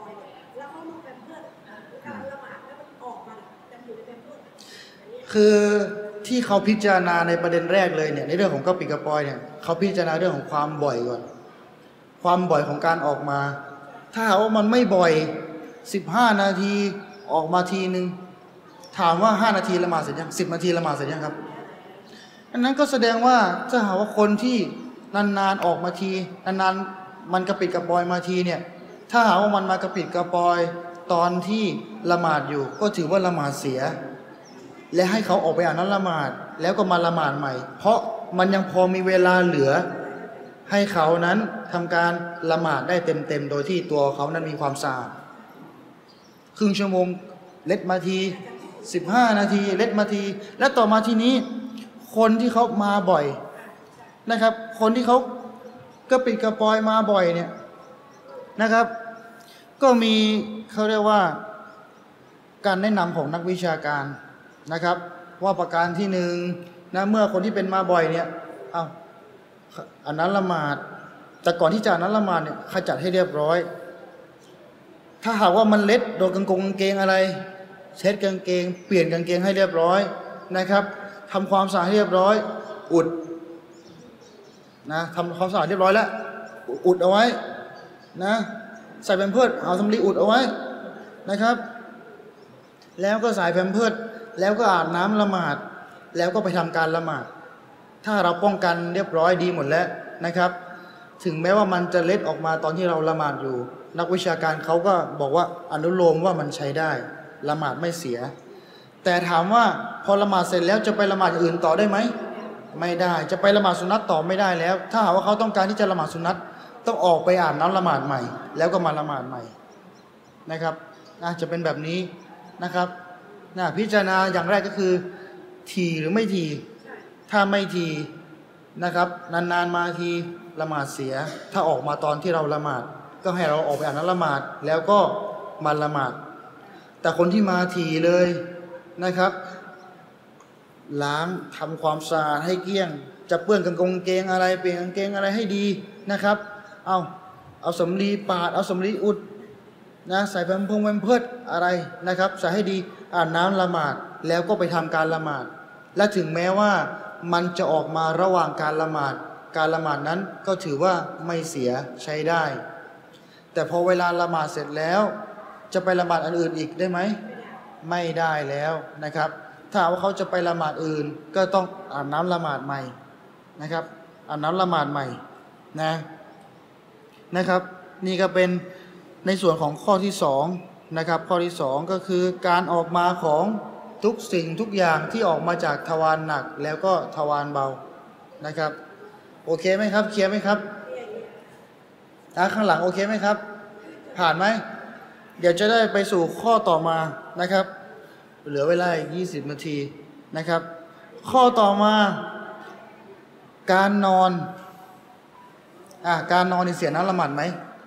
คือที่เขาพิจารณาในประเด็นแรกเลยเนี่ยในเรื่องของกระปิดกระปอยเนี่ยเขาพิจารณาเรื่องของความบ่อยก่อนความบ่อยของการออกมาถ้าหากว่ามันไม่บ่อยสิบห้านาทีออกมาทีนึงถามว่าห้านาทีละหมาดเสร็จยังสิบนาทีละหมาดเสร็จยังครับอันนั้นก็แสดงว่าถ้าหากว่าคนที่นานๆออกมาทีนานๆมันกระปิดกระปอยมาทีเนี่ยถ้าหากว่ามันมากระปิดกระปอยตอนที่ละหมาดอยู่ก็ถือว่าละหมาดเสียและให้เขาออกไปอาบน้ำละหมาดแล้วก็มาละหมาดใหม่เพราะมันยังพอมีเวลาเหลือให้เขานั้นทำการละหมาดได้เต็มๆโดยที่ตัวเขานั้นมีความสะอาดครึ่งชั่วโมงเล็ดมาทีสิบห้านาทีเล็ดมาทีและต่อมาทีนี้คนที่เขามาบ่อยนะครับคนที่เขากระปิดกระปอยมาบ่อยเนี่ยนะครับก็มีเขาเรียกว่าการแนะนำของนักวิชาการนะครับว่าประการที่หนึ่งนะเมื่อคนที่เป็นมาบ่อยเนี่ยเอาอันนั้นละหมาดแต่ก่อนที่จะอันนั้นละหมาดเนี่ยขจัดให้เรียบร้อยถ้าหากว่ามันเล็ดโดนกางกงกางเกงอะไรเช็ดกางเกงเปลี่ยนกางเกงให้เรียบร้อยนะครับทำความสะอาดให้เรียบร้อยอุดนะทำความสะอาดเรียบร้อยแล้วอุดเอาไว้นะใส่แพมเพิร์สเอาสำลีอุดเอาไว้นะครับแล้วก็ใส่แพมเพิร์สแล้วก็อาบน้ำละหมาดแล้วก็ไปทำการละหมาดถ้าเราป้องกันเรียบร้อยดีหมดแล้วนะครับถึงแม้ว่ามันจะเล็ดออกมาตอนที่เราละหมาดอยู่นักวิชาการเขาก็บอกว่าอนุโลมว่ามันใช้ได้ละหมาดไม่เสียแต่ถามว่าพอละหมาดเสร็จแล้วจะไปละหมาดอื่นต่อได้ไหมไม่ได้จะไปละหมาดสุนัตต่อไม่ได้แล้วถ้าหากว่าเขาต้องการที่จะละหมาดสุนัตต้องออกไปอาบน้ำละหมาดใหม่แล้วก็มาละหมาดใหม่นะครับนะจะเป็นแบบนี้นะครับนะพิจารณาอย่างแรกก็คือทีหรือไม่ทีถ้าไม่ทีนะครับนานๆมาทีละหมาดเสียถ้าออกมาตอนที่เราละหมาดก็ให้เราออกไปอาบน้ำละหมาดแล้วก็มาละหมาดแต่คนที่มาทีเลยนะครับล้างทำความสะอาดให้เกลี้ยงจะเปื้อนกางกงเกงอะไรเปลี่ยนกางเกงอะไรให้ดีนะครับเอาเอาสำลีปาดเอาสำลีอุดนะใส่แพมพงแพมเพิร์สอะไรนะครับใส่ให้ดีอาบน้ำละหมาดแล้วก็ไปทำการละหมาดและถึงแม้ว่ามันจะออกมาระหว่างการละหมาดการละหมาดนั้นก็ถือว่าไม่เสียใช้ได้แต่พอเวลาละหมาดเสร็จแล้วจะไปละหมาดอันอื่นอีกได้ไหมไม่ได้แล้วนะครับถ้าว่าเขาจะไปละหมาดอื่นก็ต้องอาบน้ำละหมาดใหม่นะครับอาบน้ำละหมาดใหม่นะนะครับนี่ก็เป็นในส่วนของข้อที่สองนะครับข้อที่สองก็คือการออกมาของทุกสิ่งทุกอย่างที่ออกมาจากทวารหนักแล้วก็ทวารเบานะครับโอเคไหมครับเคลียร์ไหมครับอ่ะข้างหลังโอเคไหมครับผ่านไหมเดี๋ยวจะได้ไปสู่ข้อต่อมานะครับเหลือเวลาอีกยี่สิบนาทีนะครับข้อต่อมาการนอนอ่ะการนอนนี่เสียน้ำละหมาดไหม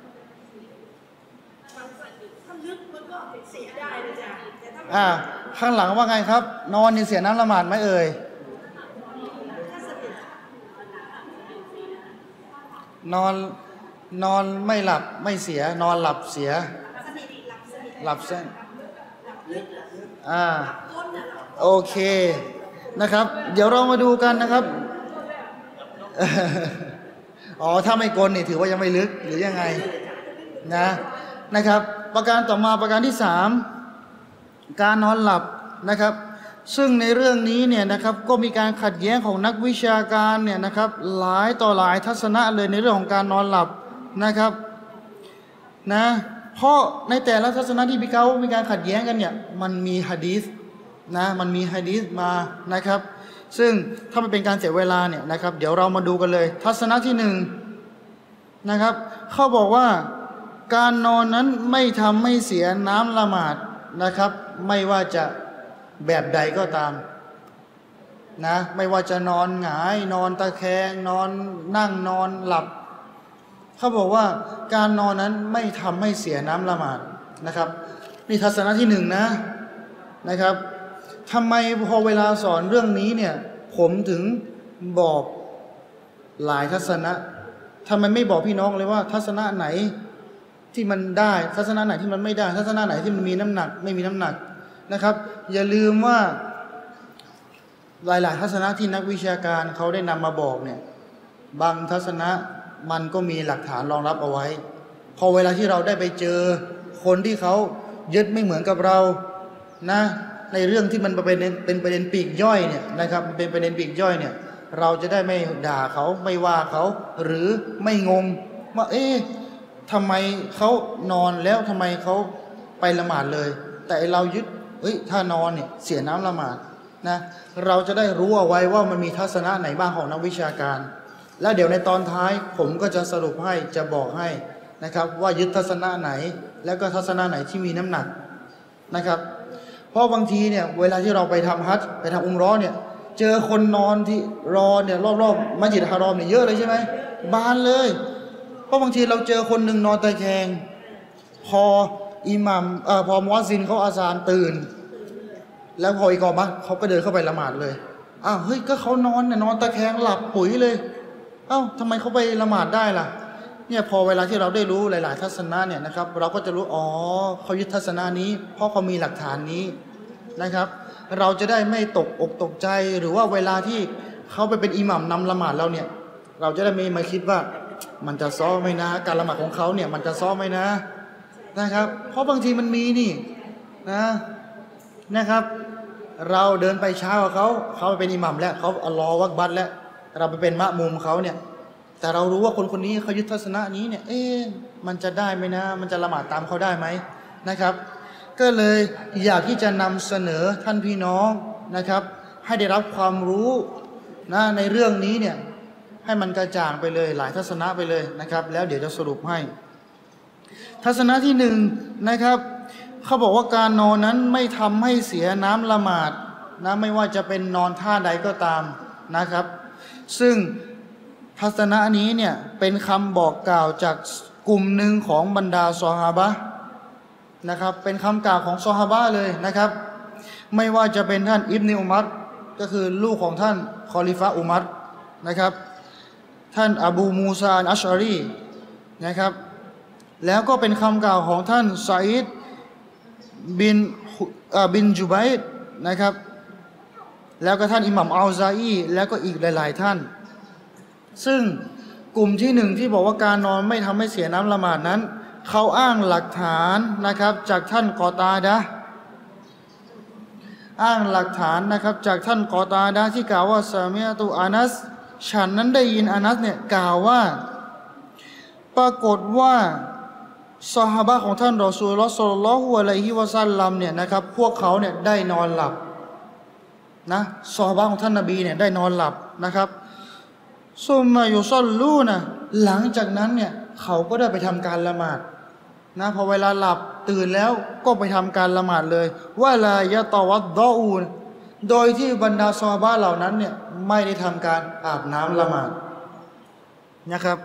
อ่าข้างหลังว่าไงครับนอนนี่เสียน้ำละหมาดไหมเอ่ยนอนนอนไม่หลับไม่เสียนอนหลับเสียหลับเส้นอ่าโอเคนะครับเดี๋ยวเรามาดูกันนะครับอ๋อถ้าไม่กลนนี่ถือว่ายังไม่ลึกหรือยังไงนะนะครับประการต่อมาประการที่สามการนอนหลับนะครับซึ่งในเรื่องนี้เนี่ยนะครับก็มีการขัดแย้งของนักวิชาการเนี่ยนะครับหลายต่อหลายทัศนะเลยในเรื่องของการนอนหลับนะครับนะเพราะในแต่ละทัศนะที่พี่เขามีการขัดแย้งกันเนี่ยมันมีหะดีษนะมันมีหะดีษมานะครับซึ่งถ้ามันเป็นการเสียเวลาเนี่ยนะครับเดี๋ยวเรามาดูกันเลยทัศนะที่หนึ่งนะครับเขาบอกว่าการนอนนั้นไม่ทำให้เสียน้ำละหมาดนะครับไม่ว่าจะแบบใดก็ตามนะไม่ว่าจะนอนหงายนอนตะแคงนอนนั่งนอนหลับเขาบอกว่าการนอนนั้นไม่ทำให้เสียน้ำละหมาดนะครับนี่ทัศนะที่หนึ่งนะนะครับทำไมพอเวลาสอนเรื่องนี้เนี่ยผมถึงบอกหลายทัศนะทำไมไม่บอกพี่น้องเลยว่าทัศนะไหนที่มันได้ทัศนะไหนที่มันไม่ได้ทัศนะไหนที่มันมีน้ำหนักไม่มีน้ำหนักนะครับอย่าลืมว่าหลายๆทัศนะที่นักวิชาการเขาได้นำมาบอกเนี่ยบางทัศนะมันก็มีหลักฐานรองรับเอาไว้พอเวลาที่เราได้ไปเจอคนที่เขายึดไม่เหมือนกับเรานะในเรื่องที่มันเป็นเป็นประเด็นปีกย่อยเนี่ยนะครับเป็นประเด็นปีกย่อยเนี่ยเราจะได้ไม่ด่าเขาไม่ว่าเขาหรือไม่งงว่าเอ๊ะทำไมเขานอนแล้วทำไมเขาไปละหมาดเลยแต่เรายึดเอ้ยถ้านอนเนี่ยเสียน้ำละหมาดนะเราจะได้รู้เอาไว้ว่ามันมีทัศนะไหนบ้างของนักวิชาการแล้วเดี๋ยวในตอนท้ายผมก็จะสรุปให้จะบอกให้นะครับว่ายึดทัศนะไหนแล้วก็ทัศนะไหนที่มีน้ำหนักนะครับเพราะบางทีเนี่ยเวลาที่เราไปทำฮัจญ์ไปทำอุมเราะห์เนี่ยเจอคนนอนที่รอเนี่ยรอบๆมัสยิดฮารอมเนี่ยเยอะเลยใช่ไหมบานเลยเพราะบางทีเราเจอคนหนึ่งนอนตะแคงพออิหมัมเอ่อพอมุอัซซินเขาอาซานตื่นแล้วพออีกอมาเขาก็เดินเข้าไปละหมาดเลยอ้าวเฮ้ยก็เขานอนเนี่ยนอนตะแคงหลับปุ๋ยเลยเอ้าทำไมเขาไปละหมาดได้ล่ะเนี่ยพอเวลาที่เราได้รู้หลายๆทัศนะเนี่ยนะครับเราก็จะรู้อ๋อเขายึดทัศนะนี้เพราะเขามีหลักฐานนี้นะครับเราจะได้ไม่ตกอกตกใจหรือว่าเวลาที่เขาไปเป็นอิหมัมนำละหมาดเราเนี่ยเราจะได้ไม่มาคิดว่ามันจะซ้อไหมนะการละหมาดของเขาเนี่ยมันจะซ้อไหมนะนะครับเพราะบางทีมันมีนี่นะนะครับเราเดินไปเช้าเขาเขาเป็นอิหมัมแล้วเขาอัลลอฮฺวักบัรแล้วเราไปเป็นมะมุมเขาเนี่ยแต่เรารู้ว่าคนคนนี้เขายึดทัศนะนี้เนี่ยเอ๊ะมันจะได้ไหมนะมันจะละหมาดตามเขาได้ไหมนะครับก็เลยอยากที่จะนำเสนอท่านพี่น้องนะครับให้ได้รับความรู้นะในเรื่องนี้เนี่ยให้มันกระจ่างไปเลยหลายทัศนะไปเลยนะครับแล้วเดี๋ยวจะสรุปให้ทัศนะที่หนึ่งนะครับเขาบอกว่าการนอนนั้นไม่ทำให้เสียน้ำละหมาดนะไม่ว่าจะเป็นนอนท่าใดก็ตามนะครับซึ่งทัศนะนี้เนี่ยเป็นคำบอกกล่าวจากกลุ่มหนึ่งของบรรดาซอฮาบะห์นะครับเป็นคำกล่าวของซอฮาบะห์เลยนะครับไม่ว่าจะเป็นท่านอิบนุอุมัรก็คือลูกของท่านคอลิฟะอุมัรนะครับท่านอบูมูซาอัลอัชอารีนะครับแล้วก็เป็นคำกล่าวของท่านซออีดบินบินจุบัยรนะครับแล้วก็ท่านอิหมัมอัลซาอีแล้วก็อีกหลายๆท่านซึ่งกลุ่มที่หนึ่งที่บอกว่าการนอนไม่ทำให้เสียน้ำละหมาดนั้นเขาอ้างหลักฐานนะครับจากท่านกอตาดะห์อ้างหลักฐานนะครับจากท่านกอตาดะห์ที่กล่าวว่าซามิอะตุอานัสฉันนั้นได้ยินอานัสเนี่ยกล่าวว่าปรากฏว่าซอฮาบะห์ของท่านรอซูลุลลอฮ์ ศ็อลลัลลอฮุอะลัยฮิวะซัลลัมเนี่ยนะครับพวกเขาเนี่ยได้นอนหลับนะซอฮาบะห์ของท่านนบีเนี่ยได้นอนหลับนะครับซุมมายุซอลลูนะหลังจากนั้นเนี่ยเขาก็ได้ไปทำการละหมาดนะพอเวลาหลับตื่นแล้วก็ไปทำการละหมาดเลยว่าลายะตอวัดดออูนโดยที่บรรดาซอฮาบะห์เหล่านั้นเนี่ยไม่ได้ทำการอาบน้ำละหมาดนะครับ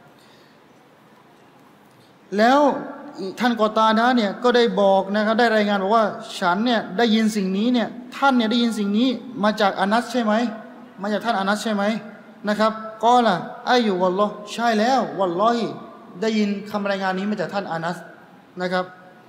แล้วท่านกอตาดะห์เนี่ยก็ได้บอกนะครับได้รายงานบอกว่าฉันเนี่ยได้ยินสิ่งนี้เนี่ยท่านเนี่ยได้ยินสิ่งนี้มาจากอานัสใช่ไหมมาจากท่านอานัสใช่ไหมนะครับก็ล่ะอายุวัลลอฮ์ใช่แล้ววัลลอฮิได้ยินคำรายงานนี้มาจากท่านอานัสนะครับ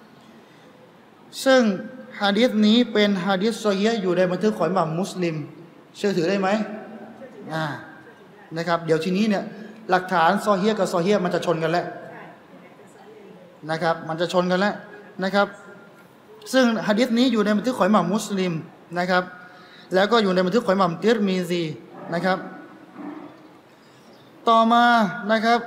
ซึ่งหะดีษนี้เป็นหะดีษซอฮีฮ์อยู่ในบันทึกของอิหม่ามมุสลิมเชื่อถือได้ไหมอ่านะครับเดี๋ยวทีนี้เนี่ยหลักฐานซอฮีฮ์กับซอฮีฮ์มันจะชนกันแล้วนะครับมันจะชนกันแล้วนะครับซึ่งหะดีษนี้อยู่ในบันทึกของอิหม่ามมุสลิมนะครับแล้วก็อยู่ในบันทึกของอิหม่ามติรมิซีนะครับ ต่อมานะครับ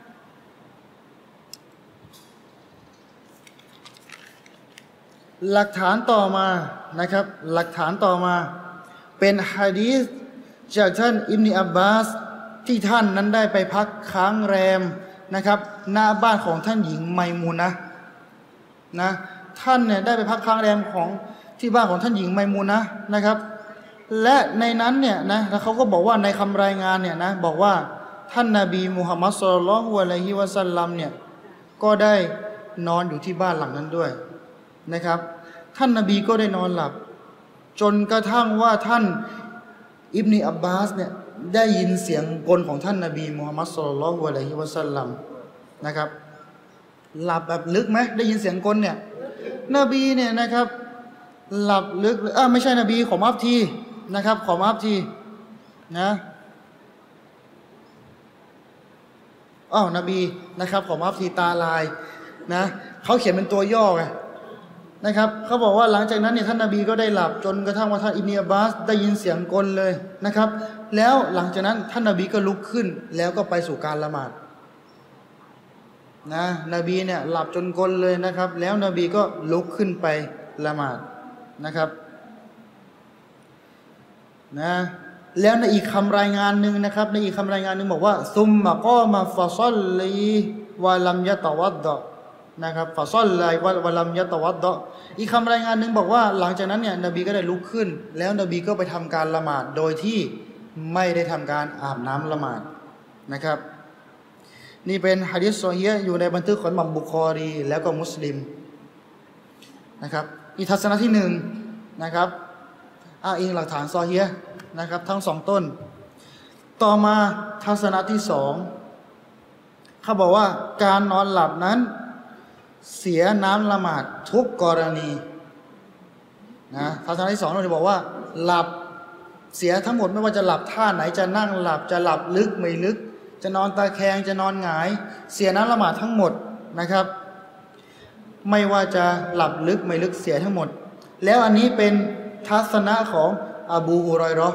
หลักฐานต่อมานะครับหลักฐานต่อมาเป็นหะดีษจากท่านอิบนุอับบาสที่ท่านนั้นได้ไปพักค้างแรมนะครับหน้าบ้านของท่านหญิงไมมูนะนะท่านเนี่ยได้ไปพักค้างแรมของที่บ้านของท่านหญิงไมมูนะนะครับและในนั้นเนี่ยนะแล้วเขาก็บอกว่าในคำรายงานเนี่ยนะบอกว่าท่านนบีมุฮัมมัดศ็อลลัลลอฮุอะลัยฮิวะซัลลัมเนี่ยก็ได้นอนอยู่ที่บ้านหลังนั้นด้วยนะครับท่านนบีก็ได้นอนหลับจนกระทั่งว่าท่านอิบนุอับบาสเนี่ยได้ยินเสียงกลของท่านนบีมุฮัมมัดศ็อลลัลลอฮุอะลัยฮิวะซัลลัมนะครับหลับแบบลึกไหมได้ยินเสียงกลเนี่ยนบีเนี่ยนะครับหลับลึกเออไม่ใช่นบีขอมาฟทีนะครับขอมาฟทีนะอ้าวนบีนะครับขอมาฟทีตาลายนะเขาเขียนเป็นตัวย่อไงนะครับเขาบอกว่าหลังจากนั้นเนี่ยท่านนบีก็ได้หลับจนกระทั่งว่าท่านอิบนุอับบาสได้ยินเสียงกลเลยนะครับแล้วหลังจากนั้นท่านนบีก็ลุกขึ้นแล้วก็ไปสู่การละหมาดนะนบีเนี่ยหลับจนกลเลยนะครับแล้วนบีก็ลุกขึ้นไปละหมาดนะครับนะแล้วในอีกคำรายงานหนึ่งนะครับในอีกคำรายงานหนึ่งบอกว่าซุมมะกอมาฟะซัลลีวะลัมยะตะวัดดะนะครับฟะซัลลีวะลัมยะตะวัดดะอีกคำรายงานหนึ่งบอกว่าหลังจากนั้นเนี่ยนบีก็ได้ลุกขึ้นแล้วนบีก็ไปทำการละหมาดโดยที่ไม่ได้ทำการอาบน้ำละหมาดนะครับนี่เป็นหะดีษซอฮีฮ์อยู่ในบันทึกของอิหม่ามบุคอรีแล้วก็มุสลิมนะครับอีกทัศนะที่หนึ่งนะครับอ้างอิงหลักฐานซอฮีฮ์นะครับทั้งสองต้นต่อมาทัศนะที่สองเขาบอกว่าการนอนหลับนั้นเสียน้ำละหมาดทุกกรณีนะทัศนะที่สองเราจะบอกว่าหลับเสียทั้งหมดไม่ว่าจะหลับท่าไหนจะนั่งหลับจะหลับลึกไม่ลึกจะนอนตะแคงจะนอนหงายเสียน้ำละหมาดทั้งหมดนะครับไม่ว่าจะหลับลึกไม่ลึกเสียทั้งหมดแล้วอันนี้เป็นทัศนะของอบูฮุรอยเราะห์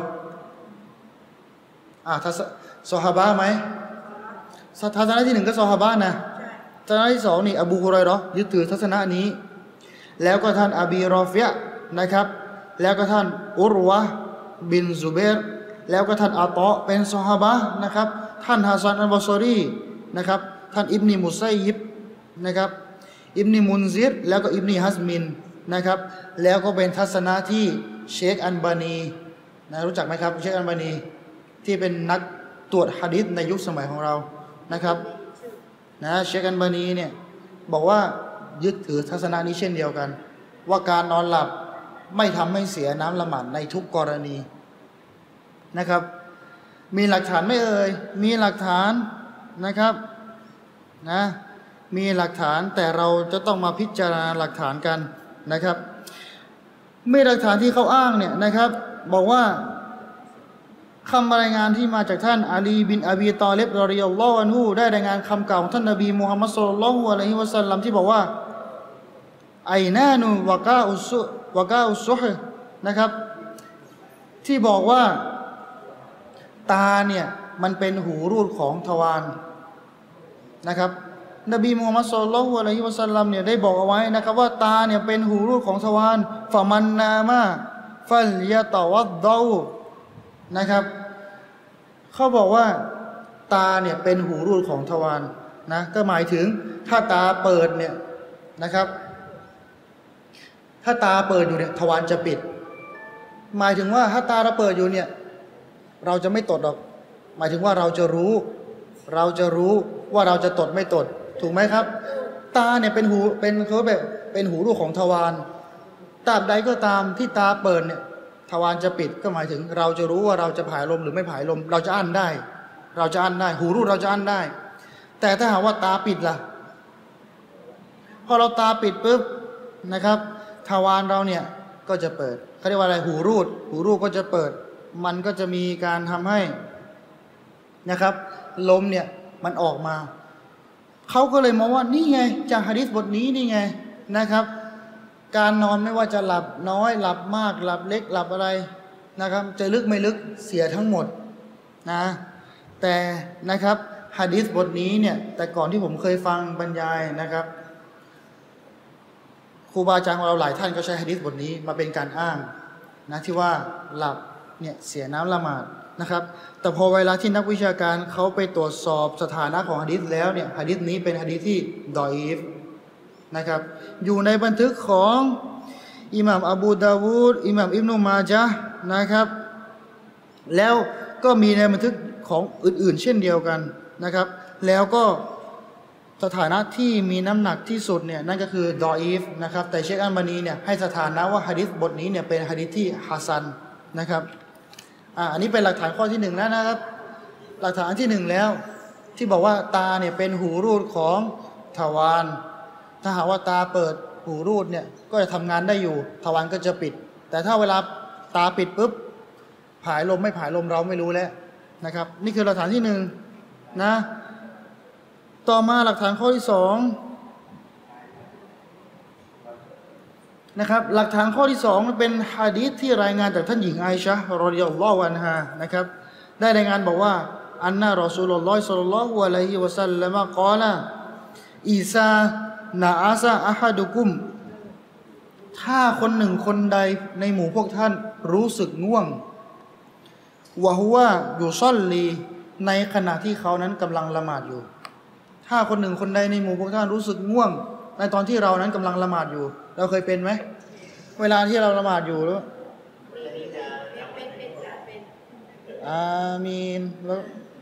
อ่าทัศซอฮาบะห์ไหมทัศนะที่หนึ่งก็ซอฮาบะห์นะทัศนะที่สองนี่อบูฮุรอยเราะห์ยึดถือทัศนะนี้แล้วก็ท่านอบีรอฟิยะห์นะครับแล้วก็ท่านอุรวะห์บินซุบัยรแล้วก็ท่านอาตอเป็นซอฮาบะห์นะครับท่านฮะซันอัลบอซอรีนะครับท่านอิบนีมุซัยยิบนะครับอิบนีมุนซิรแล้วก็อิบนีฮัซมินนะครับแล้วก็เป็นทัศนะที่เชคอัลบานีนะรู้จักไหมครับเชคอัลบานีที่เป็นนักตรวจหะดีษในยุคสมัยของเรานะครับนะเชคอัลบานีเนี่ยบอกว่ายึดถือทัศนะนี้เช่นเดียวกันว่าการนอนหลับไม่ทำให้เสียน้ำละหมาดในทุกกรณีนะครับมีหลักฐานไม่เอ่ยมีหลักฐานนะครับนะมีหลักฐานแต่เราจะต้องมาพิจารณาหลักฐานกันนะครับมีหลักฐานที่เขาอ้างเนี่ยนะครับบอกว่าคำรายงานที่มาจากท่านอาลีบินอบีตอลิบรอฎิยัลลอฮุอันฮุได้รายงานคำกล่าวของท่านนบีมุฮัมมัดศ็อลลัลลอฮุอะลัยฮิวะซัลลัมที่บอกว่าไอนานุวะกาอุสซุวะกาอุสซุฮนะครับที่บอกว่าตาเนี่ยมันเป็นหูรูดของทวารนะครับนบีมูฮัมมัดศ็อลลัลลอฮุอะลัยฮิวะซัลลัมเนี่ยได้บอกเอาไว้นะครับว่าตาเนี่ยเป็นหูรูดของทวารฟะมันนามาฟัลยะตะวัดดอนะครับเขาบอกว่าตาเนี่ยเป็นหูรูดของทวารนะก็หมายถึงถ้าตาเปิดเนี่ยนะครับถ้าตาเปิดอยู่เนี่ยทวารจะปิดหมายถึงว่าถ้าตาเราเปิดอยู่เนี่ยเราจะไม่ตดหรอกหมายถึงว่าเราจะรู้เราจะรู้ว่าเราจะตดไม่ตดถูกไหมครับตาเนี่ยเป็นหูเป็นเขาแบบเป็นหูรูดของทวารตราบใดก็ตามที่ตาเปิดเนี่ยทวารจะปิดก็หมายถึงเราจะรู้ว่าเราจะผายลมหรือไม่ผายลมเราจะอั้นได้เราจะอั้นได้หูรูดเราจะอั้นได้แต่ถ้าหากว่าตาปิดล่ะพอเราตาปิดปุ๊บนะครับทวารเราเนี่ยก็จะเปิดเขาเรียกว่าอะไรหูรูดหูรูดก็จะเปิดมันก็จะมีการทำให้นะครับลมเนี่ยมันออกมาเขาก็เลยมองว่านี่ไงจากหะดีษบทนี้นี่ไงนะครับการนอนไม่ว่าจะหลับน้อยหลับมากหลับเล็กหลับอะไรนะครับจะลึกไม่ลึกเสียทั้งหมดนะแต่นะครับหะดีษบทนี้เนี่ยแต่ก่อนที่ผมเคยฟังบรรยายนะครับครูบาอาจารย์ของเราหลายท่านก็ใช้หะดีษบทนี้มาเป็นการอ้างนะที่ว่าหลับเนี่ยเสียน้ำละหมาดนะครับแต่พอเวลาที่นักวิชาการเขาไปตรวจสอบสถานะของหะดีษแล้วเนี่ยหะดีษนี้เป็นหะดีษที่ดออีฟนะครับอยู่ในบันทึกของอิหม่ามอบูดาวูดอิหม่ามอิบนุมาญะห์นะครับแล้วก็มีในบันทึกของอื่นๆเช่นเดียวกันนะครับแล้วก็สถานะที่มีน้ำหนักที่สุดเนี่ยนั่นก็คือดออีฟนะครับแต่เชคอัลบานีเนี่ยให้สถานะว่าหะดีษบทนี้เนี่ยเป็นหะดีษที่ฮะซันนะครับอ่าอันนี้เป็นหลักฐานข้อที่หนึ่งแล้วนะครับหลักฐานที่หนึ่งแล้วที่บอกว่าตาเนี่ยเป็นหูรูดของทวารถ้าหากว่าตาเปิดหูรูดเนี่ยก็จะทำงานได้อยู่ทวารก็จะปิดแต่ถ้าเวลาตาปิดปุ๊บผายลมไม่ผายลมเราไม่รู้แล้วนะครับนี่คือหลักฐานที่หนึ่งนะต่อมาหลักฐานข้อที่สองนะครับหลักฐานข้อที่สองเป็นหะดีษที่รายงานจากท่านหญิงไอชะห์รอฎิยัลลอฮุอันฮานะครับได้รายงานบอกว่าอันนะรอซูลุลลอฮิศ็อลลัลลอฮุอะลัยฮิวะซัลลัมกล่าวอีซานาอาซาอะฮัดุกุมถ้าคนหนึ่งคนใดในหมู่พวกท่านรู้สึกง่วงวะฮุวะยุศอลลีในขณะที่เขานั้นกำลังละหมาดอยู่ถ้าคนหนึ่งคนใดในหมู่พวกท่านรู้สึกง่วงในตอนที่เรานั้นกำลังละหมาดอยู่เราเคยเป็นไหมเวลาที่เราละหมาดอยู่แล้วอามีนแล้ว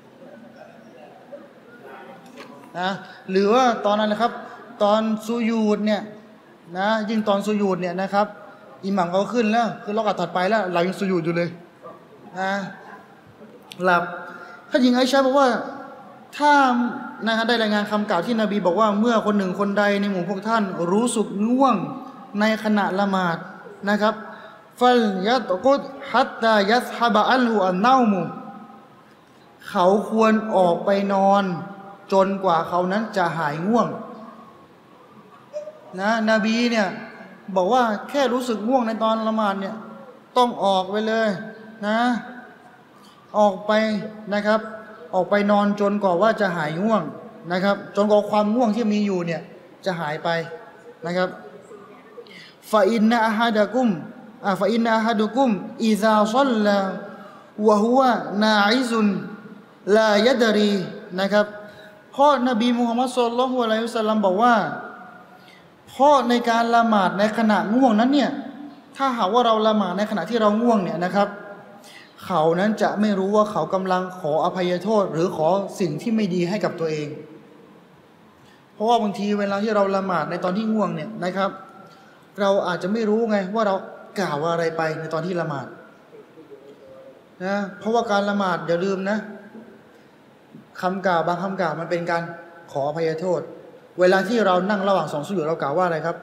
นะหรือว่าตอนนั้นนะครับตอนสุญูดเนี่ยนะยิ่งตอนสุญูดเนี่ยนะครับอิหมัมเขาขึ้นแล้วคือเรากัดถัดไปแล้วเรายังสุญูดอยู่เลยนะหลับท่านหญิงไอชะห์บอกว่าถ้านะฮะได้รายงานคำกล่าวที่นบีบอกว่าเมื่อคนหนึ่งคนใดในหมู่พวกท่านรู้สึกง่วงในขณะละหมาดนะครับฟัลยัตกุดฮัตตายัสฮะบะอัลฮุอันเนามุเขาควรออกไปนอนจนกว่าเขานั้นจะหายง่วงนะนบีเนี่ยบอกว่าแค่รู้สึกง่วงในตอนละหมาดเนี่ยต้องออกไปเลยนะออกไปนะครับออกไปนอนจนกว่าว่าจะหายง่วงนะครับจนกว่าความง่วงที่มีอยู่เนี่ยจะหายไปนะครับฟาอินนะอะฮะดะกุมอ่าฟาอินนะอะฮะดุกุมอิซาศ็อลลาวะฮุวะนาอิซุนลายะดรีนะครับเพราะนบีมุฮัมมัดศ็อลลัลลอฮุอะลัยฮิวะซัลลัมบอกว่าเพราะในการละหมาดในขณะง่วงนั้นเนี่ยถ้าหากว่าเราละหมาดในขณะที่เราง่วงเนี่ยนะครับเขานั้นจะไม่รู้ว่าเขากำลังขออภัยโทษหรือขอสิ่งที่ไม่ดีให้กับตัวเองเพราะว่าบางทีเวลาที่เราละหมาดในตอนที่ง่วงเนี่ยนะครับเราอาจจะไม่รู้ไงว่าเรากล่าวอะไรไปในตอนที่ละหมาดนะเพราะว่าการละหมาดอย่าลืมนะคำกล่าวบางคำกล่าวมันเป็นการขออภัยโทษเวลาที่เรานั่งระหว่างสองสุญูดเรากล่าวว่าอะไรครับ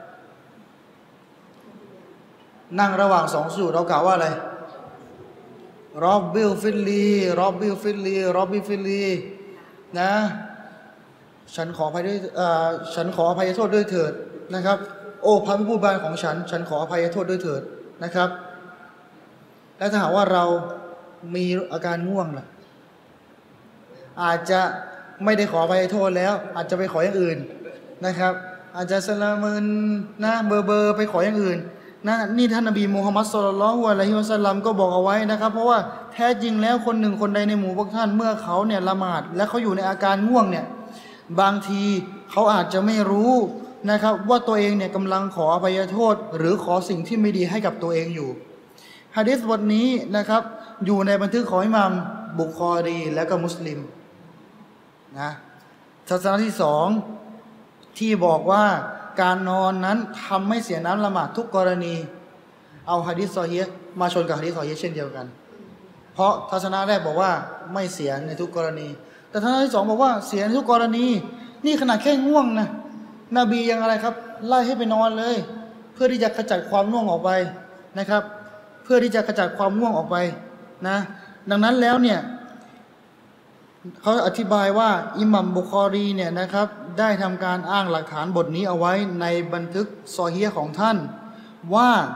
นั่งระหว่างสองสุญูดเรากล่าวว่าอะไรรอบบิลฟิลลีรอบบิลฟิลลีรอบบิลฟิลลีนะฉันขออภัยด้วยฉันขออภัยโทษด้วยเถิดนะครับโอ้พระผู้เป็นของฉันฉันขออภัยโทษด้วยเถิดนะครับและถ้าหากว่าเรามีอาการง่วงล่ะอาจจะไม่ได้ขออภัยโทษแล้วอาจจะไปขออย่างอื่นนะครับอาจจะสลามึนนะเบอร์เบอร์ไปขออย่างอื่นนะนี่ท่านนบีมูฮัมมัดศ็อลลัลลอฮุอะลัยฮิวะซัลลัมก็บอกเอาไว้นะครับเพราะว่าแท้จริงแล้วคนหนึ่งคนใดในหมู่พวกท่านเมื่อเขาเนี่ยละหมาดและเขาอยู่ในอาการง่วงเนี่ยบางทีเขาอาจจะไม่รู้นะครับว่าตัวเองเนี่ยกำลังขออภัยโทษหรือขอสิ่งที่ไม่ดีให้กับตัวเองอยู่หะดีษบทนี้นะครับอยู่ในบันทึกของอิหม่ามบุคอรีและก็มุสลิมนะศาสนาที่สองที่บอกว่าการนอนนั้นทำให้เสียน้ำละหมาดทุกกรณีเอาหะดีษซอฮีฮ์มาชนกับหะดีษซอฮีฮ์เช่นเดียวกันเพราะทัศนะแรกบอกว่าไม่เสียในทุกกรณีแต่ทัศนะที่สองบอกว่าเสียในทุกกรณีนี่ขนาดแค่ง่วงนะนบียังอะไรครับไล่ให้ไปนอนเลยเพื่อที่จะขจัดความง่วงออกไปนะครับเพื่อที่จะขจัดความง่วงออกไปนะดังนั้นแล้วเนี่ยเขาอธิบายว่าอิหมัมบุคอรีเนี่ยนะครับได้ทำการอ้างหลักฐานบทนี้เอาไว้ในบันทึกซอฮีฮ์ของท่านว่า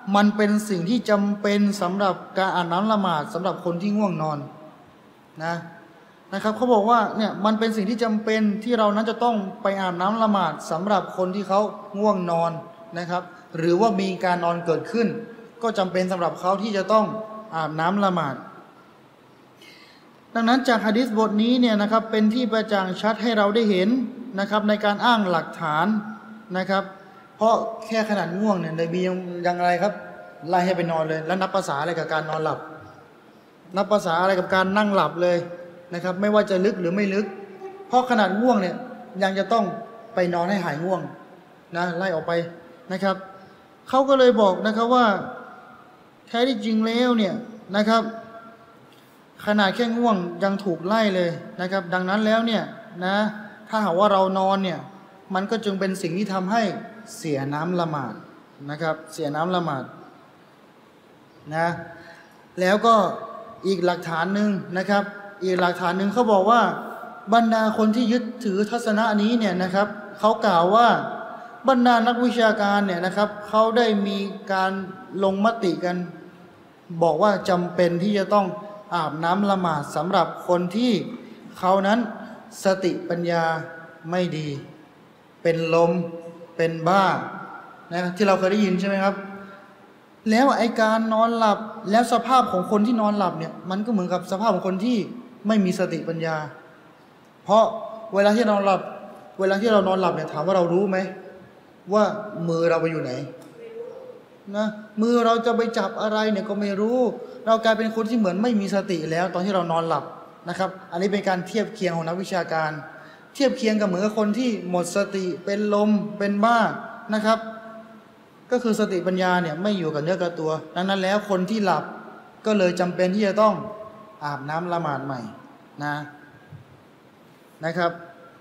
มันเป็นสิ่งที่จำเป็นสำหรับการอ่านน้ำละหมาดสำหรับคนที่ง่วงนอนนะนะครับเขาบอกว่าเนี่ยมันเป็นสิ่งที่จำเป็นที่เรานั้นจะต้องไปอาบน้ำละหมาดสำหรับคนที่เขาง่วงนอนนะครับหรือว่ามีการนอนเกิดขึ้นก็จำเป็นสำหรับเขาที่จะต้องอาบน้ำละหมาดดังนั้นจากหะดีษบทนี้เนี่ยนะครับเป็นที่ประจักษ์ชัดให้เราได้เห็นนะครับในการอ้างหลักฐานนะครับเพราะแค่ขนาดง่วงเนี่ยนบียังยังอะไรครับไล่ให้ไปนอนเลยแล้วนับภาษาอะไรกับการนอนหลับนับภาษาอะไรกับการนั่งหลับเลยนะครับไม่ว่าจะลึกหรือไม่ลึกเพราะขนาดง่วงเนี่ยยังจะต้องไปนอนให้หายง่วงนะไล่ออกไปนะครับเขาก็เลยบอกนะครับว่าแท้ที่จริงแล้วเนี่ยนะครับขนาดแค่ง่วงยังถูกไล่เลยนะครับดังนั้นแล้วเนี่ยนะถ้าหากว่าเรานอนเนี่ยมันก็จึงเป็นสิ่งที่ทำให้เสียน้ำละหมาดนะครับเสียน้ำละหมาดนะแล้วก็อีกหลักฐานหนึ่งนะครับอีกหลักฐานหนึ่งเขาบอกว่าบรรดาคนที่ยึดถือทัศนะนี้เนี่ยนะครับเขากล่าวว่าบรรดานักวิชาการเนี่ยนะครับเขาได้มีการลงมติกันบอกว่าจำเป็นที่จะต้องอาบน้ำละหมาดสำหรับคนที่เขานั้นสติปัญญาไม่ดีเป็นลมเป็นบ้านะที่เราเคยได้ยินใช่ไหมครับแล้วไอการนอนหลับแล้วสภาพของคนที่นอนหลับเนี่ยมันก็เหมือนกับสภาพของคนที่ไม่มีสติปัญญาเพราะเวลาที่เราหลับเวลาที่เรานอนหลับเนี่ยถามว่าเรารู้ไหมว่ามือเราไปอยู่ไหนนะมือเราจะไปจับอะไรเนี่ยก็ไม่รู้เรากลายเป็นคนที่เหมือนไม่มีสติแล้วตอนที่เรานอนหลับนะครับอันนี้เป็นการเทียบเคียงของนักวิชาการเทียบเคียงกับเหมือนกับคนที่หมดสติเป็นลมเป็นบ้านะครับก็คือสติปัญญาเนี่ยไม่อยู่กับเนื้อกับตัวดังนั้นแล้วคนที่หลับก็เลยจำเป็นที่จะต้องอาบน้ำละหมาดใหม่นะนะครับ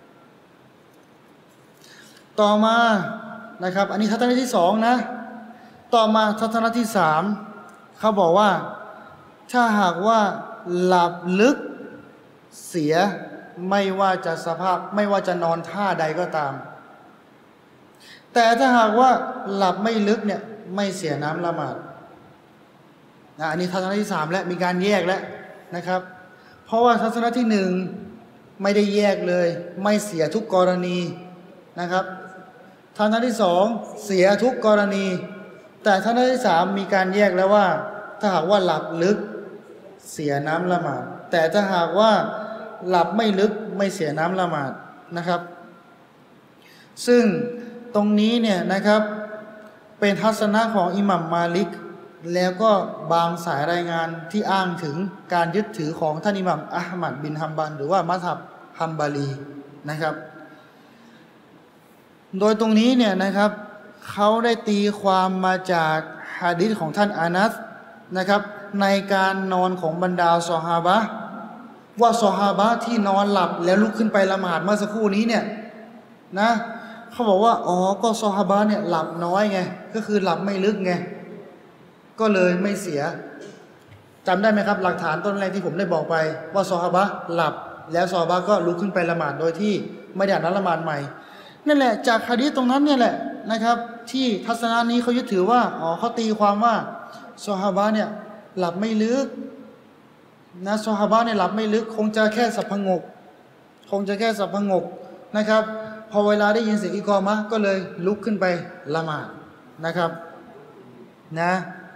ต่อมานะครับอันนี้ทัศนะที่สองนะต่อมาทัศนะที่สามเขาบอกว่าถ้าหากว่าหลับลึกเสียไม่ว่าจะสภาพไม่ว่าจะนอนท่าใดก็ตามแต่ถ้าหากว่าหลับไม่ลึกเนี่ยไม่เสียน้ำละหมาดนะอันนี้ทัศนะที่สามและมีการแยกแล้วนะครับเพราะว่าทัศนะที่หนึ่งไม่ได้แยกเลยไม่เสียทุกกรณีนะครับทัศนะที่สองเสียทุกกรณีแต่ทัศนะที่สามมีการแยกแล้วว่าถ้าหากว่าหลับลึกเสียน้ำละหมาดแต่ถ้าหากว่าหลับไม่ลึกไม่เสียน้ำละหมาดนะครับซึ่งตรงนี้เนี่ยนะครับเป็นทัศนะของอิหมัมมาลิกแล้วก็บางสายรายงานที่อ้างถึงการยึดถือของท่านอิหมัมอะห์มัดบินฮัมบัลหรือว่ามัซฮับฮัมบาลีนะครับโดยตรงนี้เนี่ยนะครับเขาได้ตีความมาจากหะดีษของท่านอานัสนะครับในการนอนของบรรดาซอฮาบะห์ว่าซอฮาบะห์ที่นอนหลับแล้วลุกขึ้นไปละหมาดเมื่อสักครู่นี้เนี่ยนะเขาบอกว่าอ๋อก็ซอฮาบะห์เนี่ยหลับน้อยไงก็คือหลับไม่ลึกไงก็เลยไม่เสียจำได้ไหมครับหลักฐานต้นแรกที่ผมได้บอกไปว่าซอฮาบะห์หลับแล้วซอฮาบะห์ก็ลุกขึ้นไปละหมาดโดยที่ไม่ได้อาบน้ำละหมาดใหม่นั่นแหละจากหะดีษตรงนั้นเนี่ยแหละนะครับที่ทัศนะนี้เขายึดถือว่าอ๋อเขาตีความว่าซอฮาบะห์เนี่ยหลับไม่ลึกนะซอฮาบะห์เนี่ยหลับไม่ลึกคงจะแค่สับพงกคงจะแค่สับพงกนะครับพอเวลาได้ยินเสียงอิกอมะห์ก็เลยลุกขึ้นไปละหมาดนะครับนะ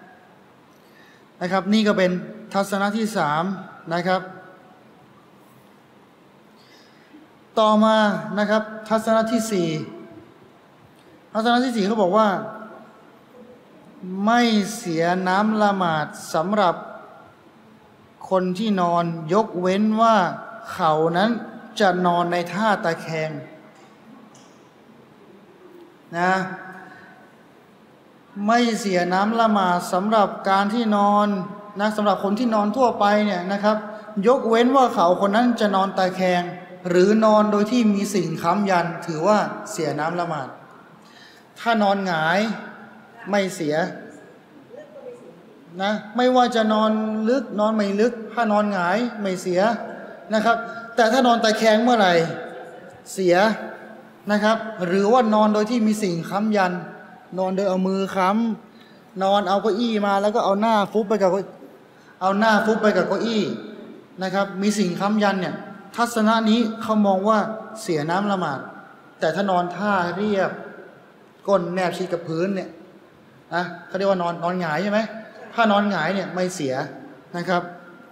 นะครับนี่ก็เป็นทัศนะที่สามนะครับต่อมานะครับทัศนะที่สี่ทัศนะที่สี่เขาบอกว่าไม่เสียน้ำละหมาดสำหรับคนที่นอนยกเว้นว่าเขานั้นจะนอนในท่าตะแคงนะไม่เสียน้ำละหมาดสำหรับการที่นอนนะสำหรับคนที่นอนทั่วไปเนี่ยนะครับยกเว้นว่าเขาคนนั้นจะนอนตะแคงหรือนอนโดยที่มีสิ่งค้ำยันถือว่าเสียน้ำละหมาดถ้านอนหงายไม่เสียนะไม่ว่าจะนอนลึกนอนไม่ลึกถ้านอนหงายไม่เสียนะครับแต่ถ้านอนตะแคงเมื่อไหร่เสียนะครับหรือว่านอนโดยที่มีสิ่งค้ำยันนอนโดยเอามือค้นอนเอาเก้าอี้มาแล้วก็เอาหน้าฟุบไปกับเอาหน้าฟุบไปกับเก้าอี้นะครับมีสิ่งค้ำยันเนี่ยทัศนะนี้เขามองว่าเสียน้ำละหมาดแต่ถ้านอนท่าเรียบก้นแนบชิดกับพื้นเนี่ยนะเขาเรียกว่านอนนอนหงายใช่ไหมถ้านอนหงายเนี่ยไม่เสียนะครับ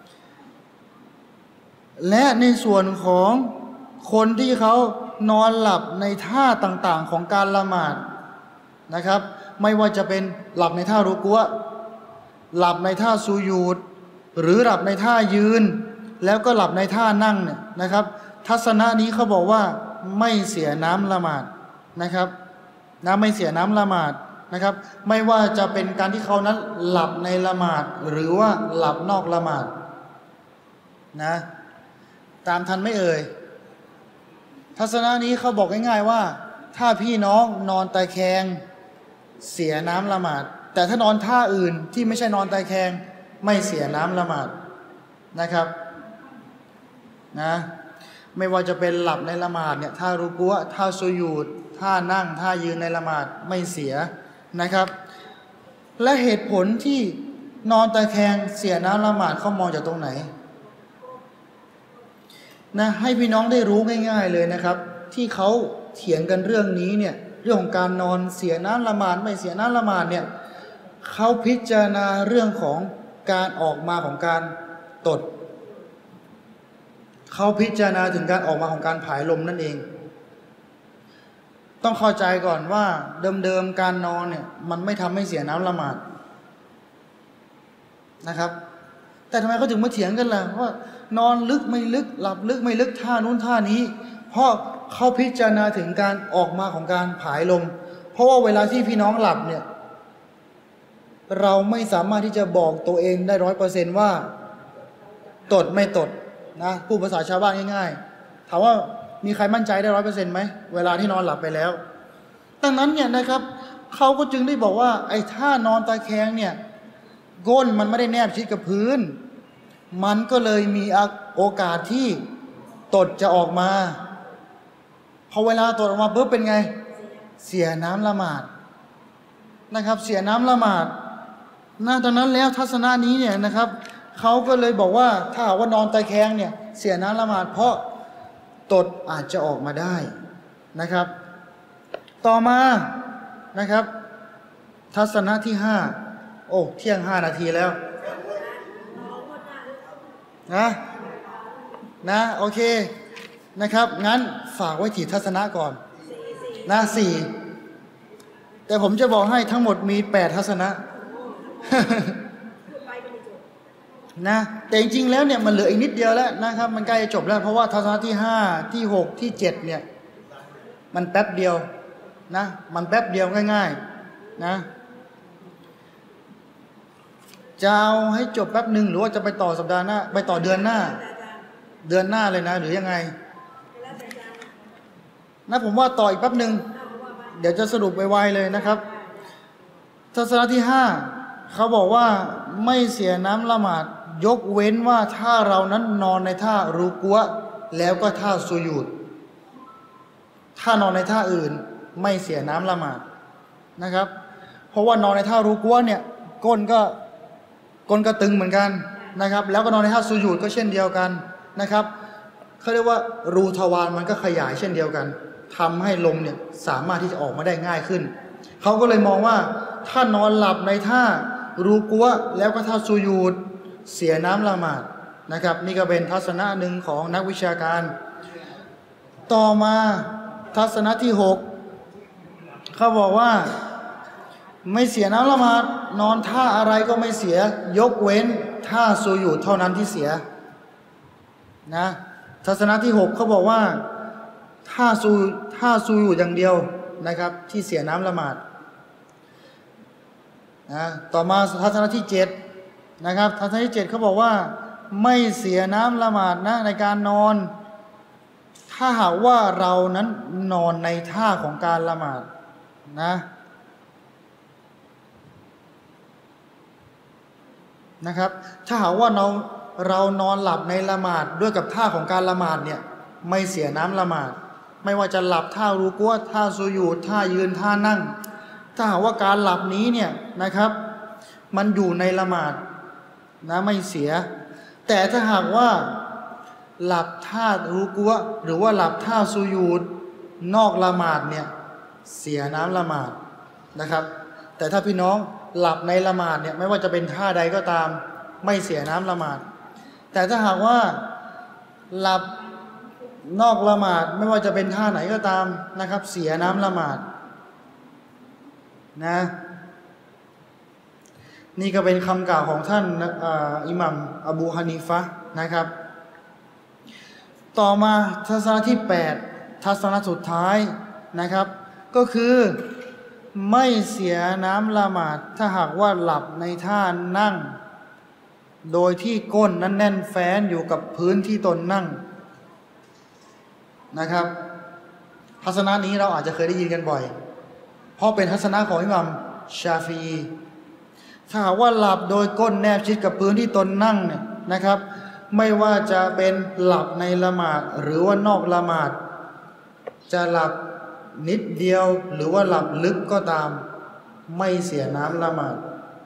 และในส่วนของคนที่เขานอนหลับในท่าต่างๆของการละหมาดนะครับไม่ว่าจะเป็นหลับในท่ารุกัวหลับในท่าซูยูดหรือหลับในท่ายืนแล้วก็หลับในท่านั่งเนี่ยนะครับทัศนะนี้เขาบอกว่าไม่เสียน้ำละหมาดนะครับนะไม่เสียน้ำละหมาดนะครับไม่ว่าจะเป็นการที่เขานั้นหลับในละหมาดหรือว่าหลับนอกละหมาดนะตามทันไม่เอ่ยทัศนะนี้เขาบอกง่ายๆว่าถ้าพี่น้องนอนตะแคงเสียน้ำละหมาดแต่ถ้านอนท่าอื่นที่ไม่ใช่นอนตะแคงไม่เสียน้ำละหมาดนะครับนะไม่ว่าจะเป็นหลับในละหมาดเนี่ยท่ารุกัวท่าสุญูดท่านั่งท่ายืนในละหมาดไม่เสียนะครับและเหตุผลที่นอนตะแคงเสียน้ำละหมาดเขามองจากตรงไหนนะให้พี่น้องได้รู้ง่ายๆเลยนะครับที่เขาเถียงกันเรื่องนี้เนี่ยเรื่องของการนอนเสียน้ำละหมาดไม่เสียน้ำละหมาดเนี่ยเขาพิจารณาเรื่องของการออกมาของการตดเขาพิจารณาถึงการออกมาของการผายลมนั่นเองต้องเข้าใจก่อนว่าเดิมๆการนอนเนี่ยมันไม่ทำให้เสียน้ำละหมาดนะครับแต่ทำไมเขาถึงมาเถียงกันล่ะว่านอนลึกไม่ลึกหลับลึกไม่ลึกท่านู้นท่านี้เพราะเขาพิจารณาถึงการออกมาของการผายลมเพราะว่าเวลาที่พี่น้องหลับเนี่ยเราไม่สามารถที่จะบอกตัวเองได้ร้อยเปอร์เซนต์ว่าตดไม่ตดนะพูดภาษาชาวบ้านง่ายๆถามว่ามีใครมั่นใจได้ร้อยเปอร์เซ็นต์ไหมเวลาที่นอนหลับไปแล้วดังนั้นเนี่ยนะครับเขาก็จึงได้บอกว่าไอ้ท่านอนตะแคงเนี่ยก้นมันไม่ได้แนบชิดกับพื้นมันก็เลยมีโอกาสที่ตดจะออกมาพอเวลาตดออกมาปุ๊บเป็นไงเสียน้ำละหมาดนะครับเสียน้ำละหมาดนะดังนั้นแล้วทัศนะนี้เนี่ยนะครับเขาก็เลยบอกว่าถ้าว่านอนตะแคงเนี่ยเสียน้ำละหมาดเพราะตดอาจจะออกมาได้นะครับต่อมานะครับทัศนะที่ห้าโอ้เที่ยงห้านาทีแล้วนะนะโอเคนะครับงั้นฝากไว้ที่ทัศนะก่อนนะสี่แต่ผมจะบอกให้ทั้งหมดมีแปดทัศนะ นะแต่จริงๆแล้วเนี่ยมันเหลืออีกนิดเดียวแล้วนะครับมันใกล้จะจบแล้วเพราะว่าทัศนะที่ห้าที่หกที่เจ็ดเนี่ยมันแป๊บเดียวนะมันแป๊บเดียวง่ายๆนะจะเอาให้จบแป๊บหนึ่งหรือว่าจะไปต่อสัปดาห์หน้าไปต่อเดือนหน้าเดือนหน้าเลยนะหรือยังไงนะผมว่าต่ออีกแป๊บหนึ่งเดี๋ยวจะสรุปไวๆเลยนะครับทัศนะที่ห้าเขาบอกว่าไม่เสียน้ำละหมาดยกเว้นว่าถ้าเรานั้นนอนในท่ารุกัวแล้วก็ท่าสุญูดถ้านอนในท่าอื่นไม่เสียน้ำละหมาดนะครับเพราะว่านอนในท่ารุกัวเนี่ยก้นก็ก้นก็ตึงเหมือนกันนะครับแล้วก็นอนในท่าสุญูดก็เช่นเดียวกันนะครับเขาเรียกว่ารูทวารมันก็ขยายเช่นเดียวกันทำให้ลมเนี่ยสามารถที่จะออกมาได้ง่ายขึ้นเขาก็เลยมองว่าถ้านอนหลับในท่ารูกัวแล้วก็ท่าสุญูดเสียน้ำละหมาดนะครับนี่ก็เป็นทัศนะหนึ่งของนักวิชาการต่อมาทัศนะที่หกเขาบอกว่าไม่เสียน้ำละหมาดนอนท่าอะไรก็ไม่เสียยกเว้นท่าสุญูดเท่านั้นที่เสียนะทัศนะที่หกเขาบอกว่าท่าซูท่าซูญูดอย่างเดียวนะครับที่เสียน้ำละหมาดนะต่อมาทัศนะที่เจ็ดนะครับทัศนะที่เจ็ดเขาบอกว่าไม่เสียน้ำละหมาดนะในการนอนถ้าหากว่าเรานั้นนอนในท่าของการละหมาดนะนะครับถ้าหากว่าเราเรานอนหลับในละหมาดด้วยกับท่าของการละหมาดเนี่ยไม่เสียน้ำละหมาดไม่ว่าจะหลับท่ารุกัวท่าสุญูดท่ายืนท่านั่งถ้าหากว่าการหลับนี้เนี่ยนะครับมันอยู่ในละหมาดนะไม่เสียแต่ถ้าหากว่าหลับท่ารุกัวหรือว่าหลับท่าสุญูดนอกละหมาดเนี่ยเสียน้ำละหมาดนะครับแต่ถ้าพี่น้องหลับในละหมาดเนี่ยไม่ว่าจะเป็นท่าใดก็ตามไม่เสียน้ำละหมาดแต่ถ้าหากว่าหลับนอกละหมาดไม่ว่าจะเป็นท่าไหนก็ตามนะครับเสียน้ำละหมาดนะนี่ก็เป็นคำกล่าวของท่านอิหมัมอบูฮานีฟะห์นะครับต่อมาทัศนะที่แปดทัศนะสุดท้ายนะครับก็คือไม่เสียน้ำละหมาดถ้าหากว่าหลับในท่านั่งโดยที่ก้นนั้นแน่นแฟ้นอยู่กับพื้นที่ตนนั่งนะครับทัศนะนี้เราอาจจะเคยได้ยินกันบ่อยเพราะเป็นทัศนะของอิหมัมชาฟีอีถ้าหากว่าหลับโดยก้นแนบชิดกับพื้นที่ตนนั่งเนี่ยนะครับไม่ว่าจะเป็นหลับในละหมาดหรือว่านอกละหมาดจะหลับนิดเดียวหรือว่าหลับลึกก็ตามไม่เสียน้ำละหมาด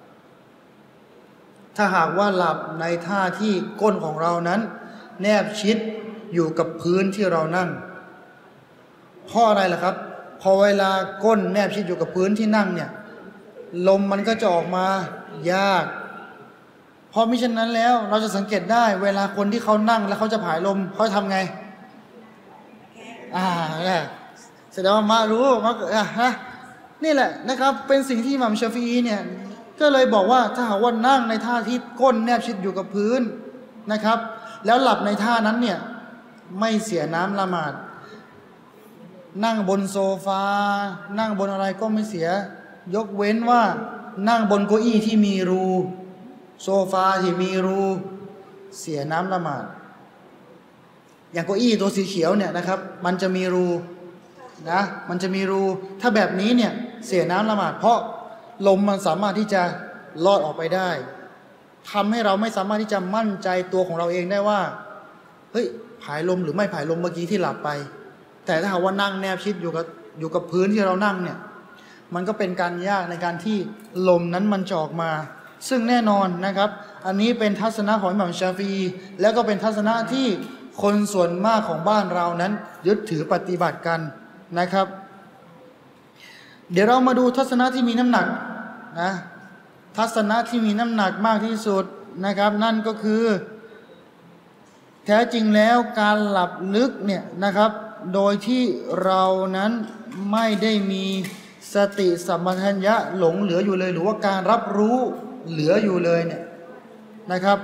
ถ้าหากว่าหลับในท่าที่ก้นของเรานั้นแนบชิดอยู่กับพื้นที่เรานั่งเพราะอะไรล่ะครับพอเวลาก้นแนบชิดอยู่กับพื้นที่นั่งเนี่ยลมมันก็จะออกมายากเพราะมิฉะนั้นแล้วเราจะสังเกตได้เวลาคนที่เขานั่งแล้วเขาจะผายลมเขาทำไงอ่าเนี่ยแสดงว่ามารู้มาอ่ะฮะนี่แหละนะครับเป็นสิ่งที่อิหม่ามชาฟีอีเนี่ยก็เลยบอกว่าถ้าหากว่านั่งในท่าที่ก้นแนบชิดอยู่กับพื้นนะครับแล้วหลับในท่านั้นเนี่ยไม่เสียน้ำละหมาดนั่งบนโซฟานั่งบนอะไรก็ไม่เสียยกเว้นว่านั่งบนเก้าอี้ที่มีรูโซฟาที่มีรูเสียน้ำละหมาดอย่างเก้าอี้ตัวสีเขียวเนี่ยนะครับมันจะมีรูนะมันจะมีรูถ้าแบบนี้เนี่ยเสียน้ำละหมาดเพราะลมมันสามารถที่จะลอดออกไปได้ทำให้เราไม่สามารถที่จะมั่นใจตัวของเราเองได้ว่าเฮ้ยผายลมหรือไม่ผายลมเมื่อกี้ที่หลับไปแต่ถ้าหากว่านั่งแนบชิดอยู่กับอยู่กับพื้นที่เรานั่งเนี่ยมันก็เป็นการยากในการที่ลมนั้นมันจะออกมาซึ่งแน่นอนนะครับอันนี้เป็นทัศนะของอิหม่ามชาฟีอีแล้วก็เป็นทัศนะที่คนส่วนมากของบ้านเรานั้นยึดถือปฏิบัติกันนะครับเดี๋ยวเรามาดูทัศนะที่มีน้ำหนักนะทัศนะที่มีน้ำหนักมากที่สุดนะครับนั่นก็คือแท้จริงแล้วการหลับลึกเนี่ยนะครับโดยที่เรานั้นไม่ได้มีสติสัมปชัญญะหลงเหลืออยู่เลยหรือว่าการรับรู้เหลืออยู่เลยเนี่ยนะครับ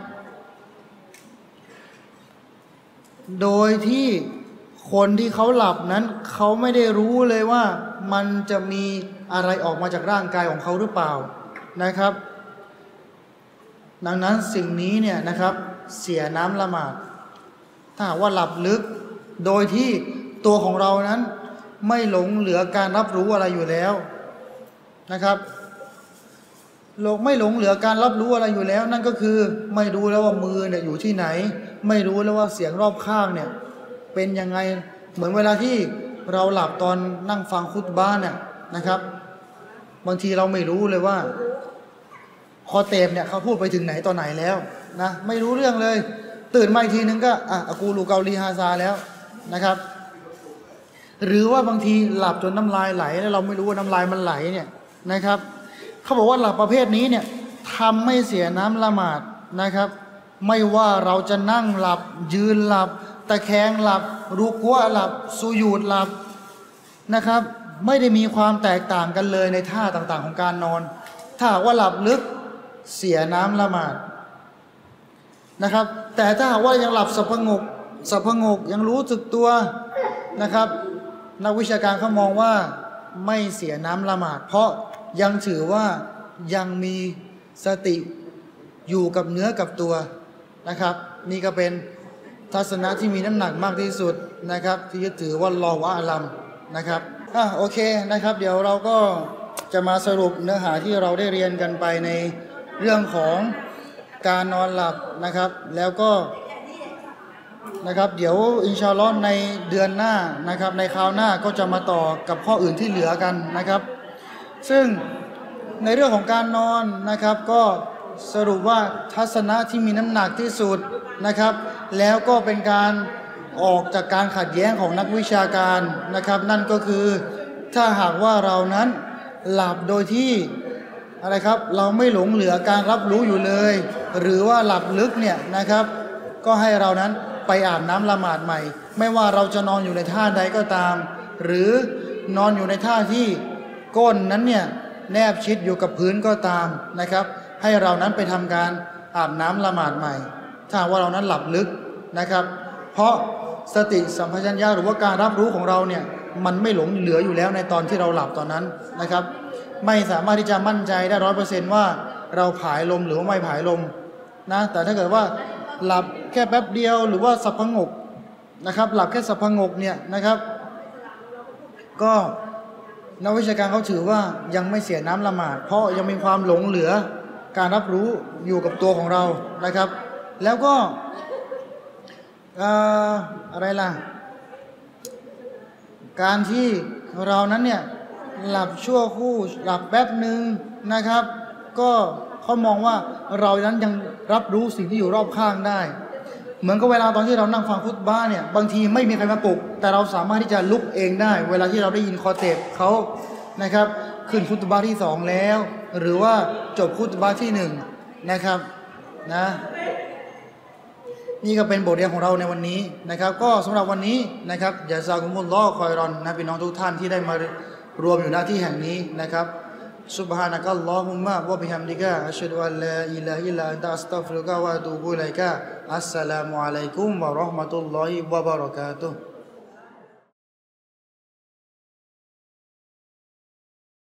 โดยที่คนที่เขาหลับนั้นเขาไม่ได้รู้เลยว่ามันจะมีอะไรออกมาจากร่างกายของเขาหรือเปล่านะครับดังนั้นสิ่งนี้เนี่ยนะครับเสียน้ำละหมาดถ้าหากว่าหลับลึกโดยที่ตัวของเรานั้นไม่หลงเหลือการรับรู้อะไรอยู่แล้วนะครับโลกไม่หลงเหลือการรับรู้อะไรอยู่แล้วนั่นก็คือไม่รู้แล้วว่ามือเนี่ยอยู่ที่ไหนไม่รู้แล้วว่าเสียงรอบข้างเนี่ยเป็นยังไงเหมือนเวลาที่เราหลับตอนนั่งฟังคุตบะห์เนี่ยนะครับบางทีเราไม่รู้เลยว่าคอเตบเนี่ยเขาพูดไปถึงไหนตอนไหนแล้วนะไม่รู้เรื่องเลยตื่นมาอีกทีนึงก็อ่ะอะกูลูเกาลีฮาซาแล้วนะครับหรือว่าบางทีหลับจนน้ำลายไหลแล้วเราไม่รู้ว่าน้ำลายมันไหลเนี่ยนะครับเขาบอกว่าหลับประเภทนี้เนี่ยทำไม่เสียน้ำละหมาดนะครับไม่ว่าเราจะนั่งหลับยืนหลับตะแคงหลับรุกัวหลับสุญูดหลับนะครับไม่ได้มีความแตกต่างกันเลยในท่าต่างๆของการนอนถ้าว่าหลับลึกเสียน้ำละหมาดนะครับแต่ถ้าว่ายังหลับสับพงกสับพงกยังรู้สึกตัวนะครับนักวิชาการเขามองว่าไม่เสียน้ำละหมาดเพราะยังถือว่ายังมีสติอยู่กับเนื้อกับตัวนะครับนี่ก็เป็นทัศนะที่มีน้ำหนักมากที่สุดนะครับที่ยึดถือว่าลอฮุอาลัมนะครับอ่ะโอเคนะครับเดี๋ยวเราก็จะมาสรุปเนื้อหาที่เราได้เรียนกันไปในเรื่องของการนอนหลับนะครับแล้วก็นะครับเดี๋ยวอินชาอัลลอฮ์ในเดือนหน้านะครับในคราวหน้าก็จะมาต่อกับข้ออื่นที่เหลือกันนะครับซึ่งในเรื่องของการนอนนะครับก็สรุปว่าทัศนะที่มีน้ำหนักที่สุดนะครับแล้วก็เป็นการออกจากการขัดแย้งของนักวิชาการนะครับนั่นก็คือถ้าหากว่าเรานั้นหลับโดยที่อะไรครับเราไม่หลงเหลือการรับรู้อยู่เลยหรือว่าหลับลึกเนี่ยนะครับก็ให้เรานั้นไปอาบน้ำละหมาดใหม่ไม่ว่าเราจะนอนอยู่ในท่าใดก็ตามหรือนอนอยู่ในท่าที่ก้นนั้นเนี่ยแนบชิดอยู่กับพื้นก็ตามนะครับให้เรานั้นไปทำการอาบน้ำละหมาดใหม่ถ้าว่าเรานั้นหลับลึกนะครับเพราะสติสัมปชัญญะหรือว่าการรับรู้ของเราเนี่ยมันไม่หลงเหลืออยู่แล้วในตอนที่เราหลับตอนนั้นนะครับไม่สามารถที่จะมั่นใจได้ร้อยเปอร์เซนต์ว่าเราผายลมหรือว่าไม่ผายลมนะแต่ถ้าเกิดว่าหลับแค่แป๊บเดียวหรือว่าสับพงกนะครับหลับแค่สับพงกเนี่ยนะครับก็นักวิชาการเขาถือว่ายังไม่เสียน้ำละหมาดเพราะยังมีความหลงเหลือการรับรู้อยู่กับตัวของเรานะครับแล้วก็อะไรล่ะการที่เรานั้นเนี่ยหลับชั่วคู่หลับแป๊บหนึ่งนะครับก็เขามองว่าเรานั้นยังรับรู้สิ่งที่อยู่รอบข้างได้เหมือนกับเวลาตอนที่เรานั่งฟังคุตบะห์เนี่ยบางทีไม่มีใครมาปลุกแต่เราสามารถที่จะลุกเองได้เวลาที่เราได้ยินคอเตบเขานะครับขึ้นคุตบะห์ที่สองแล้วหรือว่าจบคุตบะห์ที่หนึ่งนะครับนะนี่ก็เป็นบทเรียนของเราในวันนี้นะครับก็สำหรับวันนี้นะครับยะซากุมุลลอฮ์คอยรอนนะพี่น้องทุกท่านที่ได้มารวมอยู่หน้าที่แห่งนี้นะครับซุบฮานะกัลลอฮุมมะวะบิฮัมดิกะอัชฮะดุอัลลาอิลาฮะอิลลัอันตะอัสตัฆฟิรุกะวะอะตูบุอิลัยกะอัสสลามุอะลัยกุมวะเราะห์มะตุลลอฮิวะบะเราะกาตุฮ์